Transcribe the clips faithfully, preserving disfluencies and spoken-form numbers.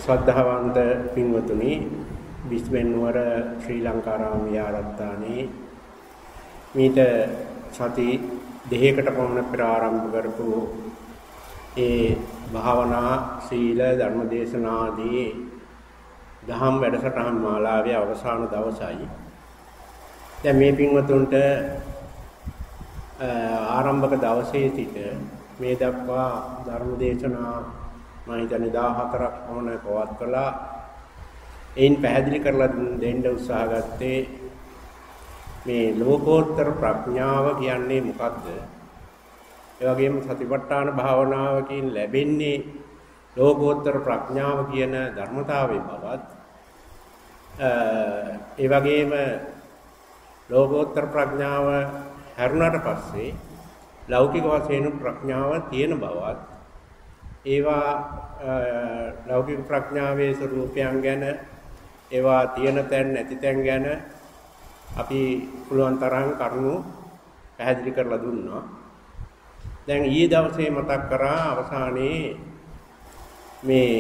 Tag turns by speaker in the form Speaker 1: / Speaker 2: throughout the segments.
Speaker 1: ශ්‍රද්ධාවන්ත පින්වතුනි බිස්බෙන් නුවර ශ්‍රී ලංකාරාම විහාරස්ථානයේ මීට සති දෙකකට පමණ පෙර ආරම්භ කරපු ඒ භාවනා සීල ධර්මදේශනා ආදී දහම් වැඩසටහන් මාලාවේ අවසාන දවසයි. දැන් මේ පින්වතුන්ට ආරම්භක දවසේ සිට මේ දක්වා ධර්මදේශනා මම හිතන්නේ දහහතරක් වුණ පවත් කළා. එයින් පැහැදිලි කරලා දෙන්න උත්සාහ ගත්තේ මේ ලෝකෝත්තර ප්‍රඥාව කියන්නේ මොකක්ද? ඒ වගේම සතිපට්ඨාන භාවනාවකින් ලැබෙන්නේ ලෝකෝත්තර ප්‍රඥාව කියන ධර්මතාවයේ බවත් ඒ වගේම ලෝකෝත්තර ප්‍රඥාව හැරුණාට පස්සේ ලෞකික වශයෙන් ප්‍රඥාව තියෙන බවත් ඒවා ලෞකික ප්‍රඥාවේ ස්වરૂපයන් ගැන ඒවා තියෙන තැන් නැති තැන් ගැන අපි පුළුවන් තරම් කරුණු පැහැදිලි කරලා දුන්නා. දැන් ඊයේ දවසේ මතක් කරා අවසානයේ මේ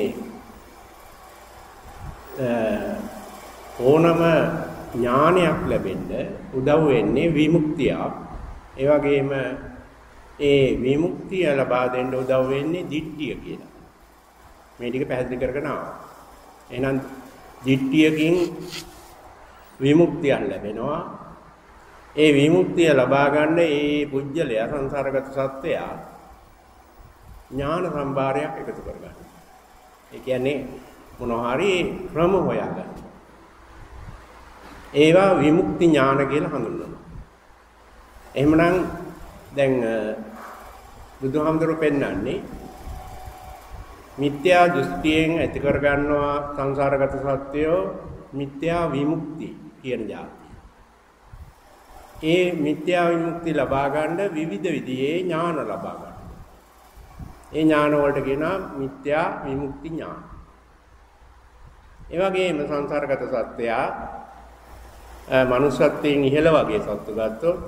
Speaker 1: ඕනම ඥානයක් ලැබෙන්න උදව් වෙන්නේ විමුක්තියක්. ඒ වගේම ඒ විමුක්තිය ලබා දෙන්න උදව් වෙන්නේ දිට්ඨිය කියලා. මේ ටික පැහැදිලි කරගෙන ආවා. එහෙනම් දිට්ඨියකින් විමුක්තිය ලැබෙනවා. ඒ විමුක්තිය ලබා ගන්න ඒ පුජ්‍යලයා සංසාරගත සත්‍යය ඥාන සම්භාරයක් එකතු කරගන්න. ඒ කියන්නේ මොනවා හරි ක්‍රම හොයාගන්න. ඒවා විමුක්ති ඥාන කියලා හඳුන්වනවා. එහෙමනම් දැන් බුදුහාමුදුරුවෝ පෙන්නන්නේ මිත්‍යා දෘෂ්ටියෙන් ඇති කර ගන්නවා සංසාරගත සත්‍යය මිත්‍යා විමුක්ති කියන જાතිය. ඒ මිත්‍යා විමුක්ති ලබා ගන්න විවිධ විදිහේ ඥාන ලබා ගන්න. ඒ ඥාන වලට කියනවා මිත්‍යා විමුක්ති ඥාන. ඒ වගේම සංසාරගත සත්‍යය මනුෂ්‍යත්වයෙන් ඉහළ වගේ සත්තු ගත්තොත්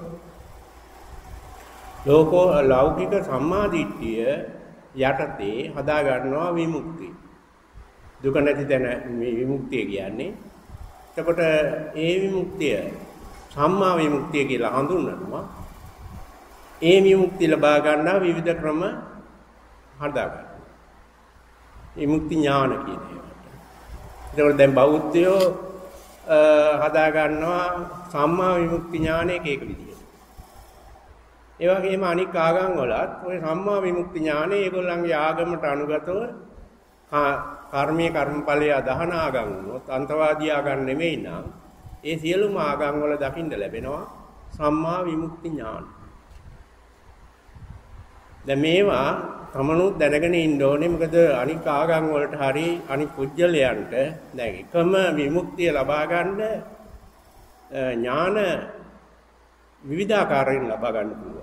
Speaker 1: ලෝකෝ ලෞකික සම්මාදිට්ඨිය යටතේ හදා ගන්නවා විමුක්තිය. දුක නැති තැන මේ විමුක්තිය කියන්නේ. එතකොට ඒ විමුක්තිය සම්මා විමුක්තිය කියලා හඳුන්වනවා. ඒ විමුක්තිය ලබා ගන්නා විවිධ ක්‍රම හදා ගන්නවා. විමුක්ති ඥාන කියන ඒවාට. එතකොට දැන් බෞද්ධයෝ හදා ගන්නවා සම්මා විමුක්ති ඥානය එක එක විදිහට. ඒ වගේම අනික් ආගම් වලත් ওই සම්මා විමුක්ති ඥානය ඒගොල්ලන්ගේ ආගමට අනුගතව කර්මයේ කර්මඵලයේ අදහන ආගම් වුණොත් අන්තවාදී ආගම් නෙමෙයි නම් ඒ සියලුම ආගම් වල දකින්න ලැබෙනවා සම්මා විමුක්ති ඥාන. දැන් මේවා තමනුත් දැනගෙන ඉන්න ඕනේ. මොකද අනික් ආගම් වලට හරි අනික් පුජ්‍යලයන්ට දැන් එකම විමුක්තිය ලබා ගන්න ඥාන විවිධාකාරයෙන් ලබා ගන්න පුළුවන්.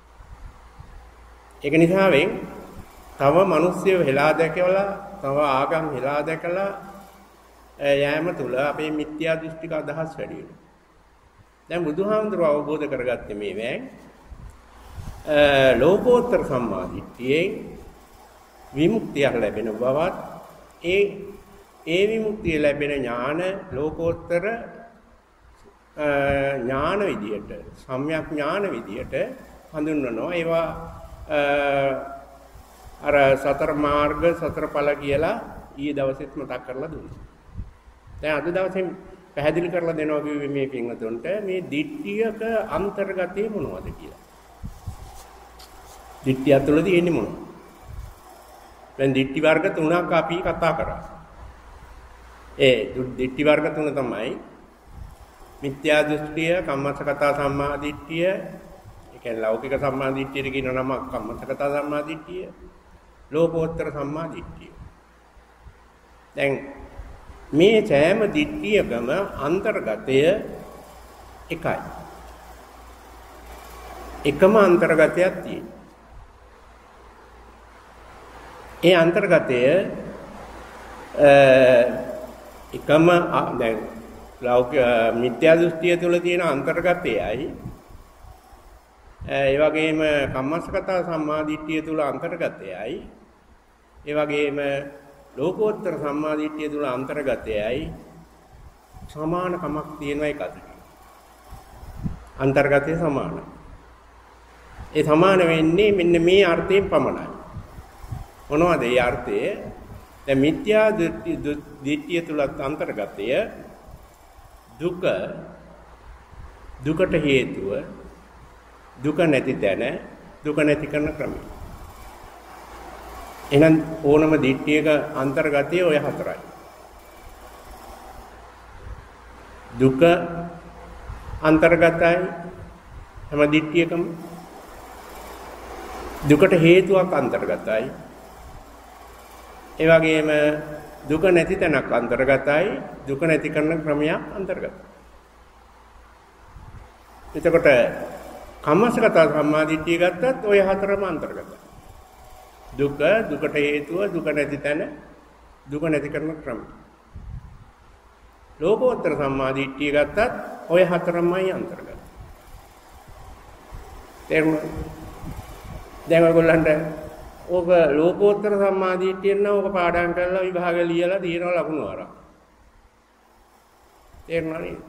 Speaker 1: ඒක නිසාවෙන් තව මිනිස්සු හෙලා දැකලා තව ආගම් හෙලා දැකලා යෑම තුල අපේ මිත්‍යා දෘෂ්ටික අදහස් වැඩි වෙනවා. දැන් බුදුහාමුදුරුවෝ අවබෝධ කරගත්තේ මේවෙන් ලෝකෝත්තර සම්මාදිට්ඨියෙන් විමුක්තිය ලැබෙන බවත් ඒ ඒ විමුක්තිය ලැබෙන ඥාන ලෝකෝත්තර ඥාන විදියට සම්‍යක් ඥාන විදියට හඳුන්වනවා. ඒවා අර සතර මාර්ග සතර ඵල කියලා ඊයේ දවසෙත් මතක් කරලා දුන්නා. දැන් අද දවසේ පැහැදිලි කරලා දෙනවා කිව්වේ මේ පින්වතුන්ට මේ දිට්ඨියක අන්තර්ගතය මොනවද කියලා. දිට්ඨිය තුළ තියෙන්නේ මොනවද? දැන් දිට්ඨි වර්ග තුනක් අපි කතා කරා. ඒ දිට්ඨි වර්ග තුන තමයි මිත්‍යා දෘෂ්ටිය, කම්මස්සකතා සම්මාදිට්ඨිය, ඒ කියන්නේ ලෞකික සම්මාදිට්ඨියට කියන නම කම්මස්සකතා සම්මාදිට්ඨිය, ලෝකෝත්තර සම්මාදිට්ඨිය. දැන් මේ සෑම දිට්ඨියකම අන්තර්ගතය එකයි. එකම අන්තර්ගතයක් තියෙනවා. ඒ අන්තර්ගතය එකම දැන් ලෞකික මිත්‍යා දෘෂ්ටිය තුළ තියෙන අන්තර්ගතයයි ඒ වගේම කම්මස්සකතා සම්මාදිට්ඨිය තුල අන්තර්ගතයයි. ඒ වගේම ලෝකෝත්තර සම්මාදිට්ඨිය තුල අන්තර්ගතයයි සමානකමක් තියෙනවා ඒකට. අන්තර්ගතය සමානයි. ඒ සමාන වෙන්නේ මෙන්න මේ අර්ථයෙන් පමණයි. මොනවද ඒ අර්ථය? දැන් මිත්‍යා දිට්ඨිය තුල අන්තර්ගතය දුක, දුකට හේතුව, දුක නැති තැන, දුක නැති කරන ක්‍රමය. එහෙනම් ඕනම දිට්ඨියක අන්තර්ගතය ඔය හතරයි. දුක අන්තර්ගතයි හැම දිට්ඨියකම. දුකට හේතුවක් අන්තර්ගතයි. ඒ වගේම දුක නැති තැනක් අන්තර්ගතයි, දුක නැති කරන ක්‍රමයක් අන්තර්ගතයි. එතකොට කම්මස්සගත සම්මාදිට්ඨිය ගත්තත් ඔය හතරම අන්තර්ගතයි. දුක, දුකට හේතුව, දුක නැති තැන, දුක නැති කරන ක්‍රමය. ලෝකෝත්තර සම්මාදිට්ඨිය ගත්තත් ඔය හතරමයි අන්තර්ගතයි. තේරුණාද? දැන් ඔයගොල්ලන්ට ඕක ලෝකෝත්තර සම්මාදිට්ඨියෙන් නම් ඕක පාඩම් කරලා විභාග ලියලා දිනන ලකුණු අරන්. තේරුණා නේද?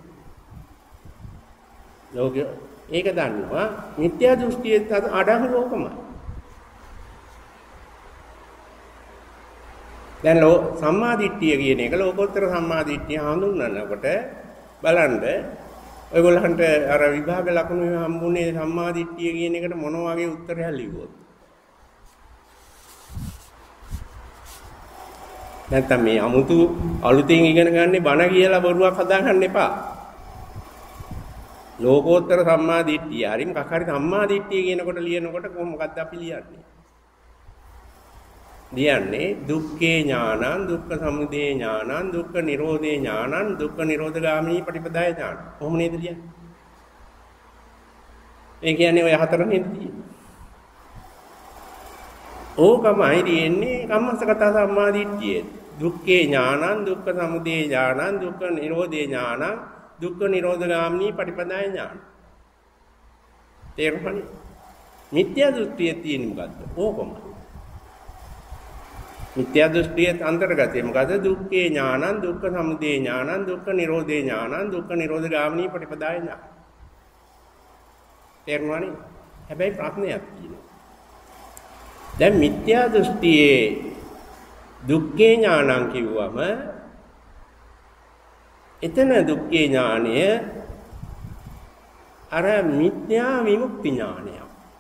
Speaker 1: ලෝක ඒක දන්නවා මිත්‍යා දෘෂ්ටියේ අඩංගු ලෝකමයි. දැන් ලෝ සම්මාදිට්ඨිය කියන එක ලෝකෝත්තර සම්මාදිට්ඨිය හඳුන්වනකොට බලන්න ඔයගොල්ලන්ට අර විභාග ලකුණු හම්බුනේ සම්මාදිට්ඨිය කියන එකට මොන වගේ උත්තරයක් ලිව්වොත් නැත්නම් මේ 아무තු අලුතෙන් ඉගෙන ගන්න බණ කියලා බොරුවක් හදාගන්න එපා. ලෝකෝත්තර සම්මාදිට්ඨිය හරි මොකක් හරි සම්මාදිට්ඨිය කියනකොට ලියනකොට මොකක්ද අපි ලියන්නේ? ලියන්නේ දුක්ඛේ ඥානං, දුක්ඛ සමුදය ඥානං, දුක්ඛ නිරෝධේ ඥානං, දුක්ඛ නිරෝධගාමිනී පටිපදාය ඥානං. කොහොම නේද ලියන්නේ? ඒ කියන්නේ ඔය හතර නේද තියෙන්නේ? ඕකමයි තියෙන්නේ කම්මස්සගත සම්මාදිට්ඨිය. දුක්ඛේ ඥානං, දුක්ඛ සමුදය ඥානං, දුක්ඛ නිරෝධේ ඥානං, දුක්ඛ නිරෝධගාමිනී පටිපදාය ඥානං. තේරුණානේ? මිත්‍යා දෘෂ්ටියේ තියෙන මොකද්ද? ඕකමයි. මිත්‍යා දෘෂ්ටියේ අන්තර්ගතය මොකද? දුක්ඛේ ඥානං, දුක්ඛ සමුදය ඥානං, දුක්ඛ නිරෝධේ ඥානං, දුක්ඛ නිරෝධගාමිනී පටිපදාය ඥානං. තේරුණානේ? හැබැයි ප්‍රශ්නයක් තියෙනවා. දැන් මිත්‍යා දෘෂ්ටියේ දුක්ඛේ ඥානං කිව්වම එතන දුක්ඛේ ඥානය අර මිත්‍යා විමුක්ති ඥානය.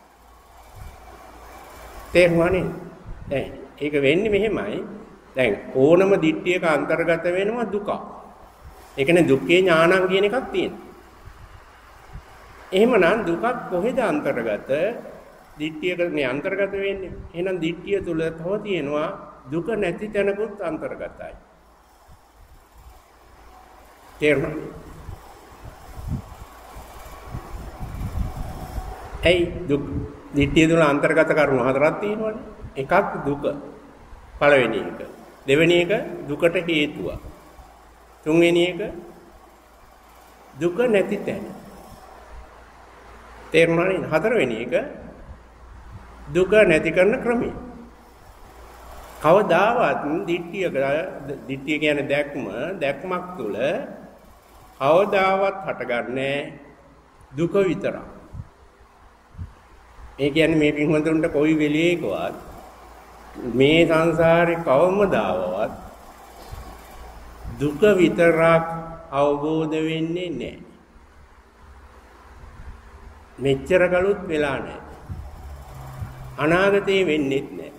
Speaker 1: තේරුණානේ? දැන් ඒක වෙන්නේ මෙහෙමයි. දැන් ඕනම දිට්ඨියක අන්තර්ගත වෙනවා දුක. ඒ කියන්නේ දුක්ඛේ ඥානං කියන එකක් තියෙනවා. එහෙමනම් දුකක් කොහෙද අන්තර්ගත? දිට්ඨියක මේ අන්තර්ගත වෙන්නේ. එහෙනම් දිට්ඨිය තුල තව තියෙනවා දුක නැති තැනකුත් අන්තර්ගතයි. තේරුණාද? ඒ දුක් දිට්ඨිය තුල අන්තර්ගත කරුණු හතරක් තියෙනවානේ. එකක් දුක. පළවෙනි එක. දෙවෙනි එක දුකට හේතුව. තුන්වෙනි එක දුක නැති තැන. තේරුණානේ? හතරවෙනි එක දුක නැති කරන ක්‍රමය. කවදාවත් දිට්ඨියක දිට්ඨිය කියන්නේ දැක්ම, දැක්මක් තුල කවදාවත් හටගන්නේ දුක විතරයි. ඒ කියන්නේ මේ පින්වතුන්ට කොයි වෙලේකවත් මේ සංසාරේ කවමදාවත් දුක විතරක් අවබෝධ වෙන්නේ නැහැ. මෙච්චර කලුත් වෙලා නැහැ. අනාගතේ වෙන්නේත් නැහැ.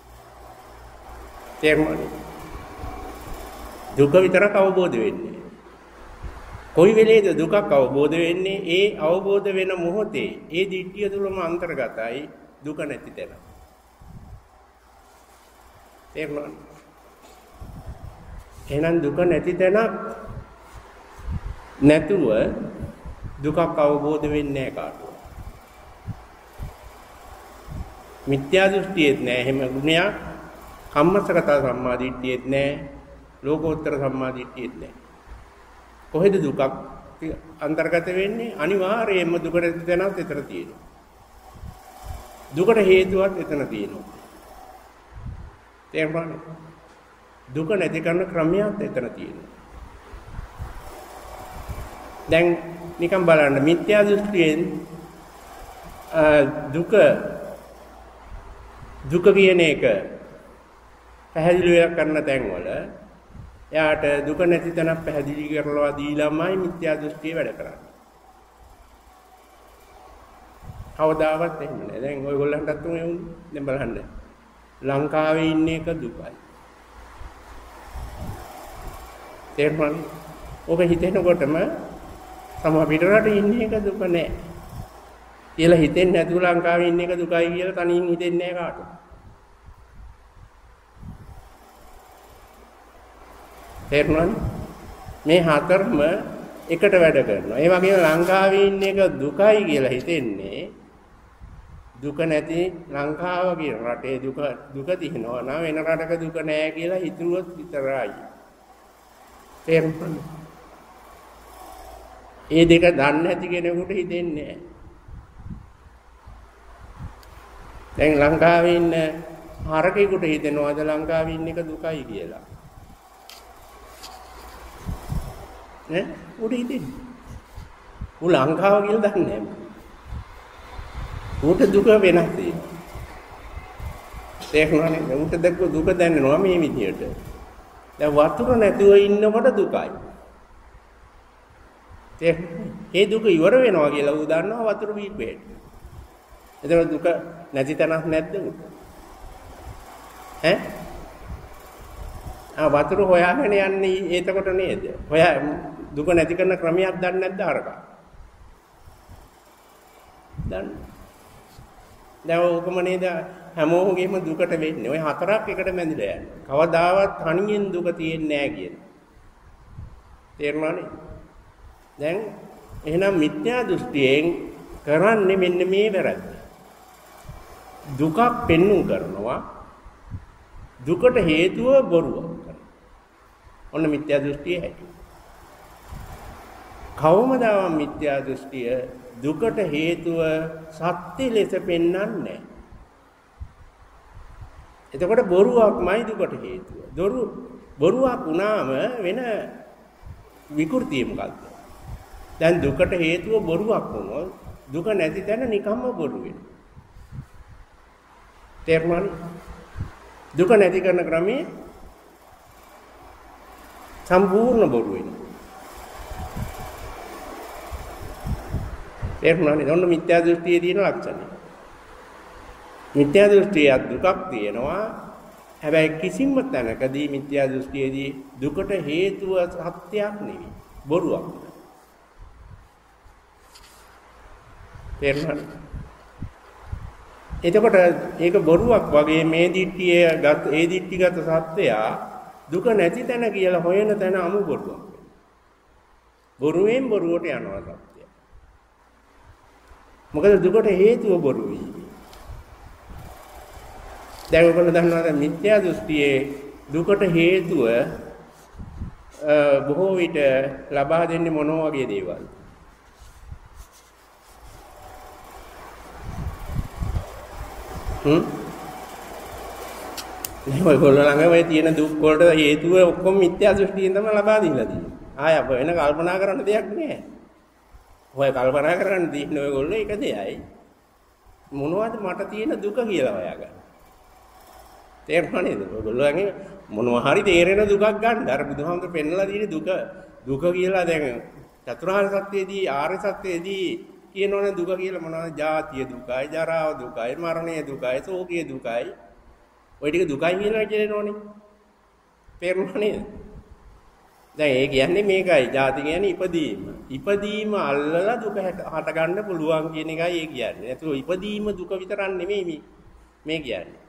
Speaker 1: තේරුණාද? දුක විතරක් අවබෝධ වෙන්නේ. කොයි වෙලේද දුකක් අවබෝධ වෙන්නේ? ඒ අවබෝධ වෙන මොහොතේ ඒ දිට්ඨිය තුලම අන්තර්ගතයි දුක නැති තැන. තේරුණාද? එහෙනම් දුක නැති තැනක් නැතුව දුකක් අවබෝධ වෙන්නේ නැහැ කාටවත්. මිත්‍යා දෘෂ්ටියෙත් නැහැ එහෙම ගුණයක්. කම්මස්සගත සම්මාදිට්ඨියෙත් නැහැ. ලෝකෝත්තර සම්මාදිට්ඨියෙත් නැහැ. කොහෙද දුකක් අන්තර්ගත වෙන්නේ? අනිවාර්යයෙන්ම දුක නැති තැනක් එතන තියෙනවා. දුකට හේතුවක් එතන තියෙනවා. තේරුණාද? දුක නැති කරන ක්‍රමයක් එතන තියෙනවා. දැන් නිකන් බලන්න මිත්‍යා දෘෂ්ටියෙන් දුක දුක කියන එක පැහැදිලි කරන තැන්වල එයාට දුක නැති තැනක් පැහැදිලි කරලා දීලාමයි මිත්‍යා දෘෂ්ටිය වැඩ කරන්නේ. කවදාවත් එහෙම නෑ. දැන් ඔයගොල්ලන්ටත් උනේ දැන් බලන්න. ලංකාවේ ඉන්න එක දුකයි. තේරුණානේ? ඔබ හිතෙනකොටම සමහර පිටරට ඉන්න එක දුක නෑ. කියලා හිතෙන්නේ නැතුව ලංකාවේ ඉන්න එක දුකයි කියලා තනියෙන් හිතෙන්නේ නෑ කාටවත්. තේරුණානේ? මේ හතරම එකට වැඩ කරනවා. ඒ වගේම ලංකාවේ ඉන්න එක දුකයි කියලා හිතෙන්නේ දුක නැති ලංකාව කියන රටේ දුක දුක තියෙනවා නම් වෙන රටක දුක නැහැ කියලා හිතුවොත් විතරයි. තේරුණාද? ඒ දෙක දන්නේ නැති කෙනෙකුට හිතෙන්නේ නැහැ. දැන් ලංකාවේ ඉන්න හරකෙකුට හිතෙනවාද ලංකාවේ ඉන්න එක දුකයි කියලා? නේ? උඩ හිතෙන්නේ. උ ලංකාව කියලා දන්නේ නැහැ. උට දුක වෙනස් තියෙනවා. තේරුණානේ? උට දැක්ක දුක දැනෙනවා මේ විදියට. දැන් වතුර නැතුව ඉන්නකොට දුකයි. ඒ දුක ඉවර වෙනවා කියලා ඌ දන්නවා වතුර බීපේට. එතකොට දුක නැති තැනක් නැද්ද උට? ඈ? ආ වතුර හොයාගෙන යන්නේ එතකොට නේද? හොයා දුක නැති කරන ක්‍රමයක් දන්නේ නැද්ද අරක? දන්නේ. දැන් ඔකම නේද හැමෝගෙම දුකට වෙන්නේ. ඔය හතරක් එකට මැදිලා යන්නේ. කවදාවත් තනියෙන් දුක තියෙන්නේ නැහැ කියන. තේරුණානේ? දැන් එහෙනම් මිත්‍යා දෘෂ්ටියෙන් කරන්නේ මෙන්න මේ වැරද්ද. දුකක් පෙන්눔 කරනවා. දුකට හේතුව බොරුවක් කරනවා. ඔන්න මිත්‍යා දෘෂ්ටිය හැටි. කවමදාම මිත්‍යා දෘෂ්ටිය දුකට හේතුව සත්‍ය ලෙස පෙන්වන්නේ නැහැ. එතකොට බොරුවක්මයි දුකට හේතුව. දොරු බොරුවක් වුණාම වෙන විකෘතිය මොකක්ද? දැන් දුකට හේතුව බොරුවක් වුණොත් දුක නැති තැන නිකම්ම බොරු වෙනවා. තේරුණානේ? දුක නැති කරන ක්‍රමයේ සම්පූර්ණ බොරු වෙනවා. තේරුණානේ? ඔන්න මිත්‍යා දෘෂ්ටියේ තියෙන ලක්ෂණය. මිත්‍යා දෘෂ්ටිය දුකක් තියෙනවා. හැබැයි කිසිම තැනකදී මිත්‍යා දෘෂ්ටියේදී දුකට හේතුව සත්‍යයක් නෙවෙයි. බොරුවක්. තේරුණානේ? එතකොට ඒක බොරුවක් වගේ මේ දිට්ඨිය ගත ඒ දිට්ඨිගත සත්‍යය දුක නැති තැන කියලා හොයන තැන අමු බොරුවක්. බොරුවෙන් බොරුවට යනවා සත්‍යය. මොකද දුකට හේතුව බොරුයි. දැන් ඔයගොල්ලෝ දන්නවද මිත්‍යා දෘෂ්ටියේ දුකට හේතුව බොහෝ විට ලබා දෙන්නේ මොන වගේ දේවල්? හ්ම්? ඔයගොල්ලෝ ළඟ ඔය තියෙන දුක් වලට හේතුව ඔක්කොම මිත්‍යා දෘෂ්ටියෙන් තමයි ලබා දීලා තියෙන්නේ. ආය අප වෙන කල්පනා කරන්න දෙයක් නෑ. ඔය කල්පනා කරන්න තියෙන්නේ ඔයගොල්ලෝ එක දෙයයි. මොනවද මට තියෙන දුක කියලා හොයාගන්න. තේරුණා නේද? ඔයගොල්ලෝගේ මොනවා හරි තේරෙන දුකක් ගන්න. අර බුදුහාමුදුරු පෙන්නලා තියෙන දුක දුක කියලා දැන් චතුරාර්ය සත්‍යයේදී ආර්ය සත්‍යයේදී කියනවනේ දුක කියලා මොනවද? ජාතිය දුකයි, ජරාව දුකයි, මරණය දුකයි, ශෝකය දුකයි. ඔය ටික දුකයි කියලා කියනවනේ. තේරුණා නේද? දැන් ඒ කියන්නේ මේකයි. ජාති කියන්නේ ඉපදීම. ඉපදීම අල්ලලා දුක හට ගන්න පුළුවන් කියන එකයි ඒ කියන්නේ. ඒතකොට ඉපදීම දුක විතරක් නෙමෙයි මේ මේ කියන්නේ.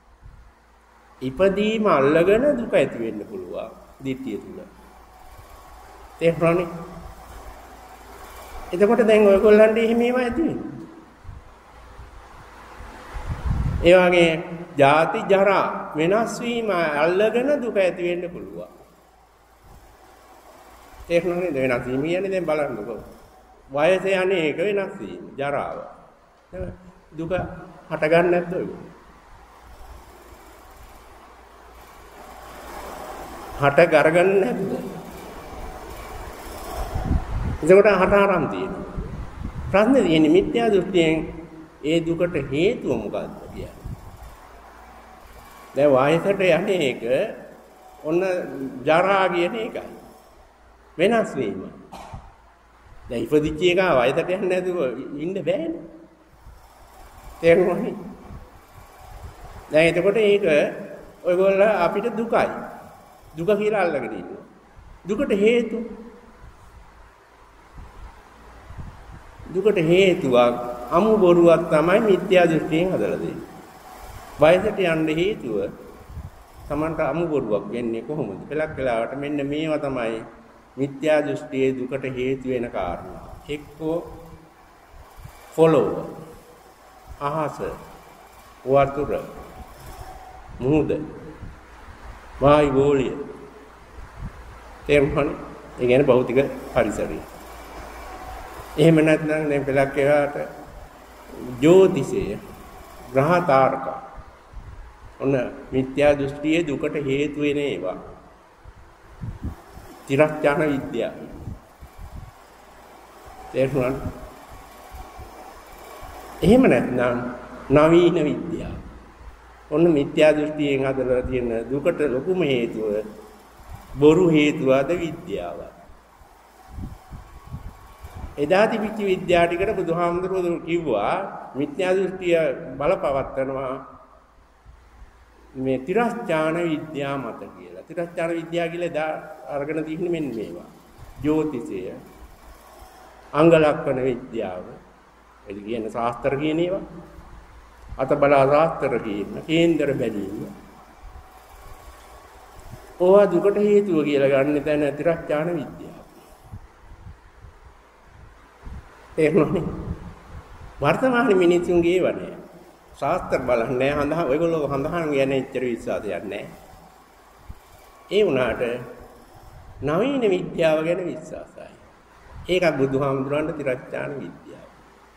Speaker 1: ඉපදීම අල්ලගෙන දුක ඇති වෙන්න පුළුවන් දිට්ඨිය තුල. තේරුණානේ? එතකොට දැන් ඔයගොල්ලන්ට එහෙම ඒවා ඇති වෙනවා. ඒ වගේ ජාති ජරා වෙනස් වීම අල්ලගෙන දුක ඇති වෙන්න පුළුවන්. තේරුණානේ? වෙනස් වීම කියන්නේ දැන් බලන්නකෝ. වයස යන්නේ ඒක වෙනස් වීම ජරාව. දුක හට ගන්න නැද්ද ඔයගොල්ලෝ? හට ගරගන්න නැද්ද? එතකොට හට ආරම් තියෙනවා. ප්‍රශ්නේ තියෙන්නේ මිත්‍යා දෘෂ්ටියෙන් ඒ දුකට හේතුව මොකක්ද කියන්නේ. දැන් වායසට යන්නේ ඒක ඔන්න ජරා කියන එකයි. වෙනස් වීම. දැන් ඉපදිච්ච එක වයසට යන්නේ නැතුව ඉන්න බෑනේ. තේරුණානේ? දැන් එතකොට ඒක ඔයගොල්ලෝ අපිට දුකයි. දුක කියලා අල්ලගෙන ඉන්නවා. දුකට හේතු දුකට හේතුවක් අමු බොරුවක් තමයි මිත්‍යා දෘෂ්ටියෙන් හදලා දෙන්නේ. වයසට යන්න හේතුව Tamanට අමු බොරුවක් වෙන්නේ කොහොමද? පළක් වෙලාවට මෙන්න මේවා තමයි මිත්‍යා දෘෂ්ටියේ දුකට හේතු වෙන කාරණා. එක්කෝ ෆලෝ අහස වතුර මුහුද වායු ගෝලය තේරුණානේ? ඒ කියන්නේ භෞතික පරිසරය. එහෙම නැත්නම් දැන් පළක් වෙලාවට ජ්‍යොතිෂය ග්‍රහ තාරක ඔන්න මිත්‍යා දෘෂ්ටියේ දුකට හේතු වෙන ඒවා. තිරස්චාන විද්‍යාව. තේරුණාද? එහෙම නැත්නම් නවීන විද්‍යාව. ඔන්න මිත්‍යා දෘෂ්ටියෙන් හදලා තියෙන දුකට ලොකුම හේතුව බොරු හේතුවද විද්‍යාව. එදා තිබිච්ච විද්‍යාව ටිකට බුදුහාමුදුරුවෝ කිව්වා මිත්‍යා දෘෂ්ටිය බලපවත්නවා මේ තිරස්චාන විද්‍යාව මත කියලා. තිරස්චාන විද්‍යාව කියලා අරගෙන තියෙන්නේ මෙන්න මේවා. ජ්‍යොතිෂය, අංග ලක්ෂණ විද්‍යාව, ඒ කියන්නේ ශාස්ත්‍ර කියන ඒවා. අතබලා ශාස්ත්‍ර කියන කේන්දර බැලීම. ඕවා දුකට හේතුව කියලා ගන්න තැන තිරස්චාන විද්‍යාව. එහෙමනේ. වර්තමාන මිනිසුන්ගේ ඒවා නෑ. ශාස්ත්‍ර බලන්නේ හඳහන් ඔයගොල්ලෝ හඳහන් කියන්නේ එච්චර විශ්වාසයක් නැහැ. ඒ වුණාට නවීන විද්‍යාව ගැන විශ්වාසයි. ඒක බුදුහාමුදුරන්ට තිරස්චාන විද්‍යාව.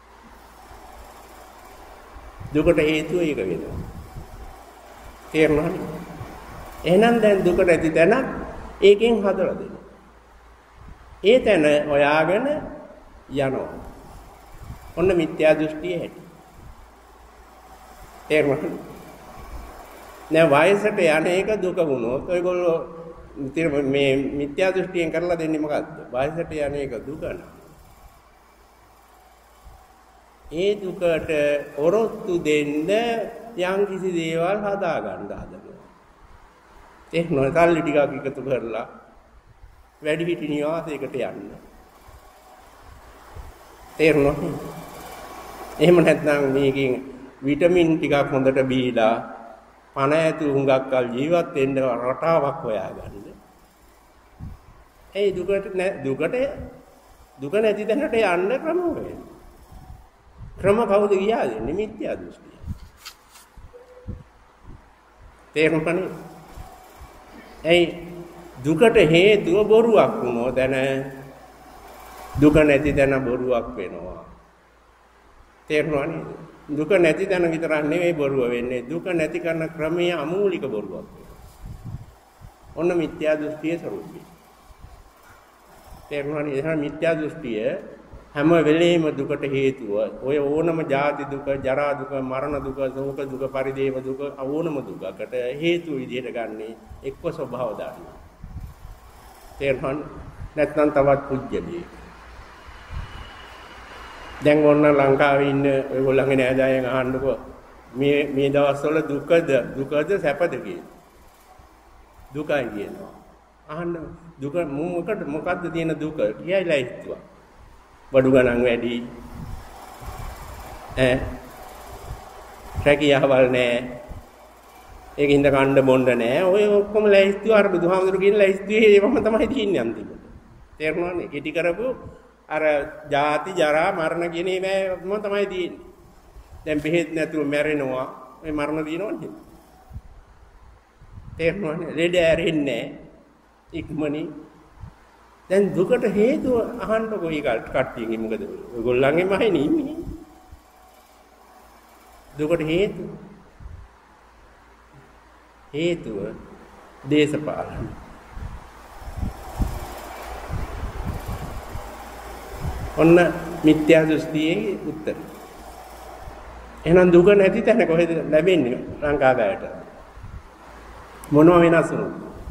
Speaker 1: දුකට හේතුව ඒක වෙනවා. තේරුණාද? එහෙනම් දැන් දුක නැති තැන ඒකෙන් හදලා දෙනවා. ඒ තැන හොයාගෙන යනවා. ඔන්න මිත්‍යා දෘෂ්ටිය හැටි. තේරුණාද? දැන් වයසට යන එක දුක වුණොත් ඔයගොල්ලෝ මේ මිත්‍යා දෘෂ්ටියෙන් කරලා දෙන්නේ මොකද්ද? වයසට යන එක දුක නෑ. ඒ දුකට ඔරොත්තු දෙන්න යම් කිසි දේවල් හදා ගන්න හදනවා. තේරුණාද? සල්ලි ටිකක් එකතු කරලා වැඩි හිටි නිවාසයකට යන්න. තේරුණාද? එහෙම නැත්නම් මේකෙන් විටමින් ටිකක් හොඳට බීලා පණ ඇතු හුඟක් කල් ජීවත් වෙන්න රටාවක් හොයාගන්න. ඒ දුකට දුකට දුක නැති තැනට යන්න ක්‍රම වෙයි. ක්‍රම කවුද කියා දෙන්නේ? මිත්‍යා දෘෂ්ටිය. තේරුම්පනේ? ඒ දුකට හේතුව බොරුවක් වුණොත් දැන දුක නැති තැන බොරුවක් වෙනවා. තේරුණානේ? දුක නැති තැන විතරක් නෙවෙයි බොරුව වෙන්නේ. දුක නැති කරන ක්‍රමයේ අමූලික බොරුවක් වෙනවා. ඔන්න මිත්‍යා දෘෂ්ටියේ ස්වરૂපය. තේරුණානේ? එහෙනම් මිත්‍යා දෘෂ්ටිය හැම වෙලෙම දුකට හේතුව. ඔය ඕනම ජාති දුක, ජරා දුක, මරණ දුක, ශෝක දුක, පරිදේව දුක ඕනම දුකකට හේතු විදිහට ගන්නේ එක්ක ස්වභාව ධර්ම. තේරුණානේ? නැත්නම් තවත් පුජ්‍යලිය. දැන් ඔන්න ලංකාවේ ඉන්න ඔයගොල්ලන්ගේ නෑදෑයන් අහන්නකෝ මේ මේ දවස්වල දුකද දුකද සැපද කියලා. දුකයි කියනවා. අහන්න දුක මොකද මොකද්ද තියෙන දුක කියයිලා හිතුවා. බඩු ගණන් වැඩි. ඈ රැකියාවල් නෑ. ඒකින්ද කන්න බොන්න නෑ. ඔය ඔක්කොම ලැයිස්තුව අර බුදුහාමුදුරු කියන ලැයිස්තුවේ ඒවම තමයි තියෙන්නේ අන්තිමට. තේරුණානේ? ඉටි කරපු අර ජාති ජරා මරණ කියන ඒවාම තමයි තියෙන්නේ. දැන් බෙහෙත් නැතුව මැරෙනවා. මේ මරණ දිනවනේ. තේරුණානේ? ලෙඩ ඇරෙන්නේ ඉක්මනින්. දැන් දුකට හේතුව අහන්නකො ඊ කට්ටියගේ මොකද? ඔයගොල්ලන්ගේම අයනේ ඉන්නේ. දුකට හේතුව හේතුව දේශපාලන. ඔන්න මිත්‍යා දෘෂ්ටියේ උත්තර. එහෙනම් දුක නැති තැන කොහෙද ලැබෙන්නේ ලංකාවට? මොනව වෙනස් වුණොත්?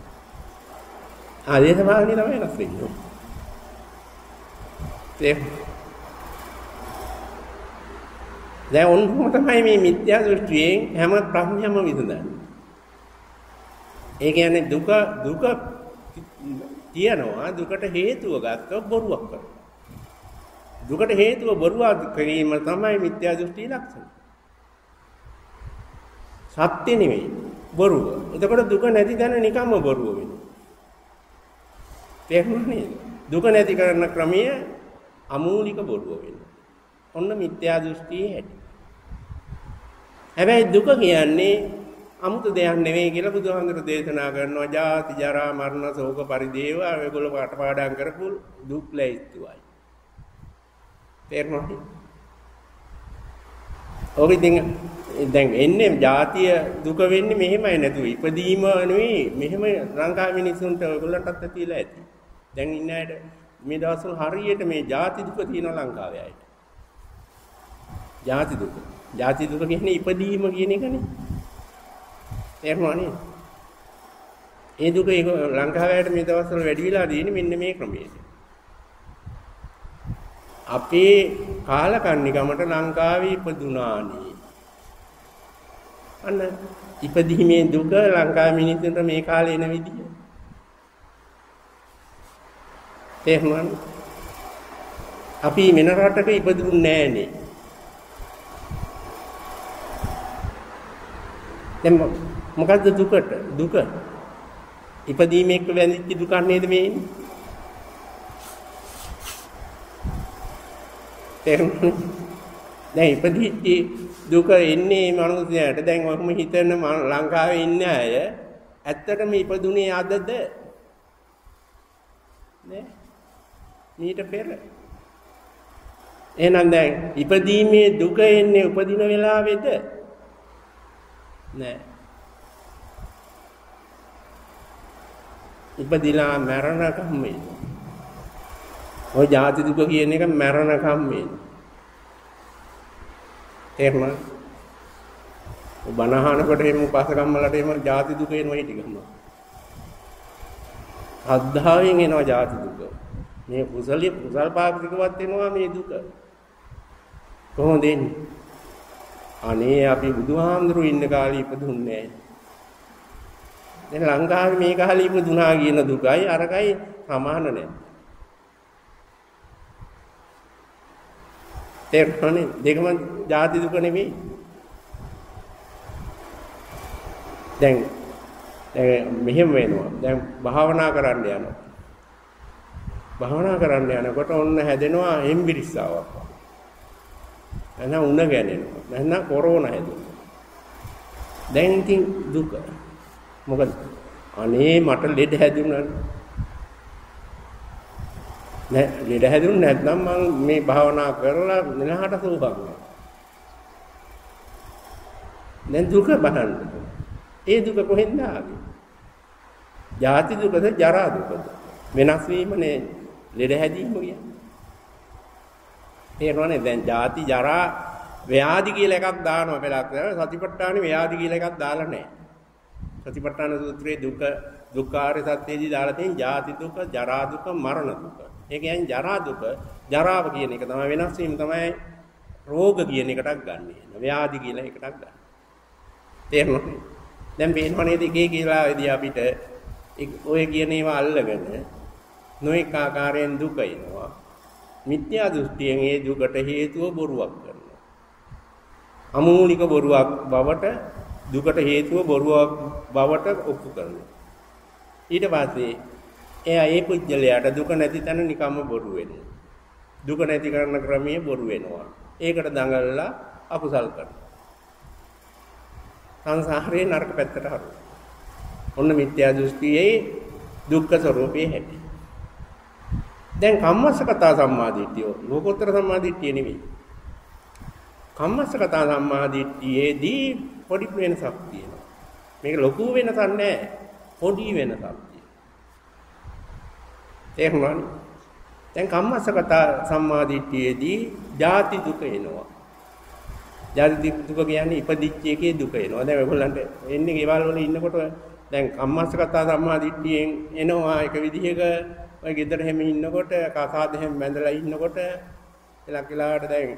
Speaker 1: ආ දේශපාලනේ තමයි වෙනස් වෙන්නේ. ඒ දැන් ඔන්නම තමයි මේ මිත්‍යා දෘෂ්ටියෙන් හැම ප්‍රශ්නයක්ම විසඳන්නේ. ඒ කියන්නේ දුක දුක තියනවා දුකට හේතුව ගත්තොත් බොරුවක් කරනවා. දුකට හේතුව බොරුවක් කිරීම තමයි මිත්‍යා දෘෂ්ටියේ ලක්ෂණ. සත්‍ය නෙවෙයි බොරුව. එතකොට දුක නැති තැන නිකම්ම බොරුව වෙනවා. තේරුණා නේද? දුක නැති කරන ක්‍රමය අමූලික බොරුව වෙනවා. ඔන්න මිත්‍යා දෘෂ්ටියේ හැටි. හැබැයි දුක කියන්නේ අමුතු දෙයක් නෙවෙයි කියලා බුදුහාමුදුරු දේශනා කරනවා. ජාති ජරා මරණ ශෝක පරිදේව ඒගොල්ලෝ පාඩම් කරපු දුක් ලැයිස්තුවයි. තේරුණාද? ඔක ඉතින් දැන් එන්නේ ජාතිය දුක වෙන්නේ මෙහෙමයි නේද? ඉපදීම නෙවෙයි මෙහෙම ලංකාවේ මිනිස්සුන්ට ඔයගොල්ලන්ටත් ඇතිලා ඇති. දැන් ඉන්න අයට මේ දවස්වල හරියට මේ ජාති දුක තියෙනවා ලංකාවේ අයට. ජාති දුක. ජාති දුක කියන්නේ ඉපදීම කියන එකනේ. තේරුණානේ? ඒ දුක ඒක ලංකාවට මේ දවස්වල වැඩි වෙලා තියෙන්නේ මෙන්න මේ ක්‍රමයට. අපේ කාලකන්නිකමට ලංකාවේ ඉපදුනානේ. අන්න ඉපදීමේ දුක ලංකාවේ මිනිස්සුන්ට මේ කාලේ එන විදිය. තේරුණානේ? අපි වෙන රටක ඉපදුන්නේ නෑනේ. දැන් මොකද්ද දුකට? දුක. ඉපදීමේ එක්ක වැඳිච්ච දුක නේද මේ ඉන්නේ? තේරුණානේ? දැන් ඉපදිච්ච දුක එන්නේ මනුස්සයාට. දැන් ඔහොම හිතන ලංකාවේ ඉන්න අය ඇත්තටම ඉපදුනේ අදද? නේ? ඊට පෙර. එහෙනම් දැන් ඉපදීමේ දුක එන්නේ උපදින වෙලාවේද? නෑ. ඉපදිලා මරණකම් මේ. ඔය ජාති දුක කියන එක මරණකම් මේ. එහෙම බනහනකොට එහෙම උපාසකම්මලට එහෙම ජාති දුක එනවා ටිකම. අද්ධාවෙන් එනවා ජාති දුක. මේ කුසලිය කුසල් පාක්ෂිකවත් එනවා මේ දුක. කොහොමද එන්නේ? අනේ අපි බුදුහාමුදුරු ඉන්න කාලේ ඉපදුන්නේ නැහැ. දැන් ලංකාවේ මේ කාලේ ඉපදුනා කියන දුකයි අරකයි සමාන නැහැ. තේරුණානේ? දෙකම ජාති දුක නෙවෙයි. දැන් දැන් මෙහෙම වෙනවා. දැන් භාවනා කරන්න යනවා. භාවනා කරන්න යනකොට ඔන්න හැදෙනවා හෙම්බිරිස්සාවක්. එහෙනම් උණ ගැනෙනවා. එහෙනම් කොරෝනා හැදෙනවා. දැන් ඉතින් දුක. මොකද අනේ මට ලෙඩ හැදුණා. නෑ ලෙඩ හැදුන්නේ නැත්නම් මම මේ භාවනා කරලා මෙලහට සෝපක් නෑ. දැන් දුක බලන්න. ඒ දුක කොහෙන්ද ආවේ? ජාති දුකද ජරා දුකද? වෙනස් වීමනේ ලෙඩ හැදීම කියන්නේ. තේරෙනවනේ? දැන් ජාති ජරා ව්‍යාධි කියලා එකක් දානවා පෙළක්. සතිපට්ඨානේ ව්‍යාධි කියලා එකක් දාලා නැහැ. සතිපට්ඨාන සූත්‍රයේ දුක දුක්ඛාරය සත්‍යයේදී දාලා තියෙන ජාති දුක, ජරා දුක, මරණ දුක. ඒ කියන්නේ ජරා දුක, ජරාව කියන එක තමයි වෙනස් වීම තමයි රෝග කියන එකටක් ගන්නෙ. ව්‍යාධි කියලා එකටක් ගන්න. තේරෙනවද? දැන් පේනව නේද එකේ කියලා ඉදී අපිට ඔය කියන ඒවා අල්ලගෙන නොඑක ආකාරයෙන් දුක එනවා. මිත්‍යා දෘෂ්ටියෙන් ඒ දුකට හේතුව බොරුවක් කරනවා. අමූලික බොරුවක් බවට දුකට හේතුව බොරුවක් බවට ඔප්පු කරනවා. ඊට පස්සේ එයා ඒ පුජ්‍යලයට දුක නැති තැන නිකම්ම බොරු වෙනවා. දුක නැති කරන ක්‍රමයේ බොරු වෙනවා. ඒකට දඟලලා අකුසල් කරනවා. සංසාරේ නරක පැත්තට හරවනවා. ඔන්න මිත්‍යා දෘෂ්ටියේ දුක්ඛ ස්වરૂපේ හැටි. දැන් කම්මස්සකතා සම්මාදිට්ඨිය ලෝකෝත්තර සම්මාදිට්ඨිය නෙවෙයි. කම්මස්සකතා සම්මාදිට්ඨියේදී පොඩි වෙනසක් තියෙනවා. මේක ලොකු වෙනසක් නෑ. පොඩි වෙනසක් තියෙනවා. තේරුණානේ? දැන් කම්මස්සගත සම්මාදිට්ඨියේදී ජාති දුක එනවා. ජාති දුක කියන්නේ ඉපදිච්ච එකේ දුක එනවා. දැන් ඔයගොල්ලන්ට එන්නේ ගෙවල් වල ඉන්නකොට දැන් කම්මස්සගත සම්මාදිට්ඨියෙන් එනවා එක විදිහක ඔය ගෙදර හැම ඉන්නකොට කසාද හැම බැඳලා ඉන්නකොට එලක් වෙලාවට දැන්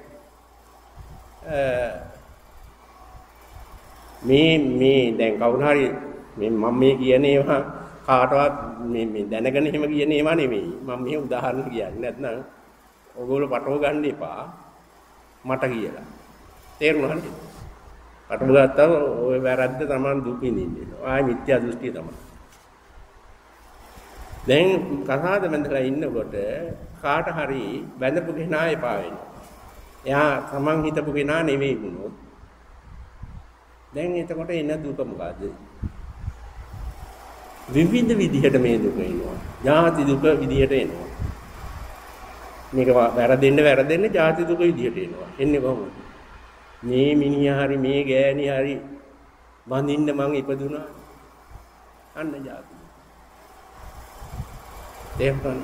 Speaker 1: මේ මේ දැන් කවුරු හරි මේ මම මේ කියන ඒවා කාටවත් මේ මේ දැනගෙන එහෙම කියන ඒවා නෙමෙයි. මම මේ උදාහරණ කියන්නේ නැත්නම් ඔයගොල්ලෝ පටව ගන්න එපා මට කියලා. තේරුණාද? පටව ගත්තා ඔය වැරද්ද තමයි දුක් විඳින්නේ. ආයි මිත්‍යා දෘෂ්ටිය තමයි. දැන් කසාද බැඳලා ඉන්නකොට කාට හරි බැඳපු කෙනා එපා වෙනවා. එයා තමන් හිතපු කෙනා නෙවෙයි වුණොත් දැන් එතකොට එන දුක මොකද්ද? විවිධ විදිහට මේ දුක එනවා. ජාති දුක විදිහට එනවා. මේක වැරදෙන්න වැරදෙන්න ජාති දුක විදිහට එනවා. එන්නේ කොහොමද? මේ මිනිහා හරි මේ ගෑණි හරි බඳින්න මං ඉපදුනා. අන්න ජාති. එහෙනම්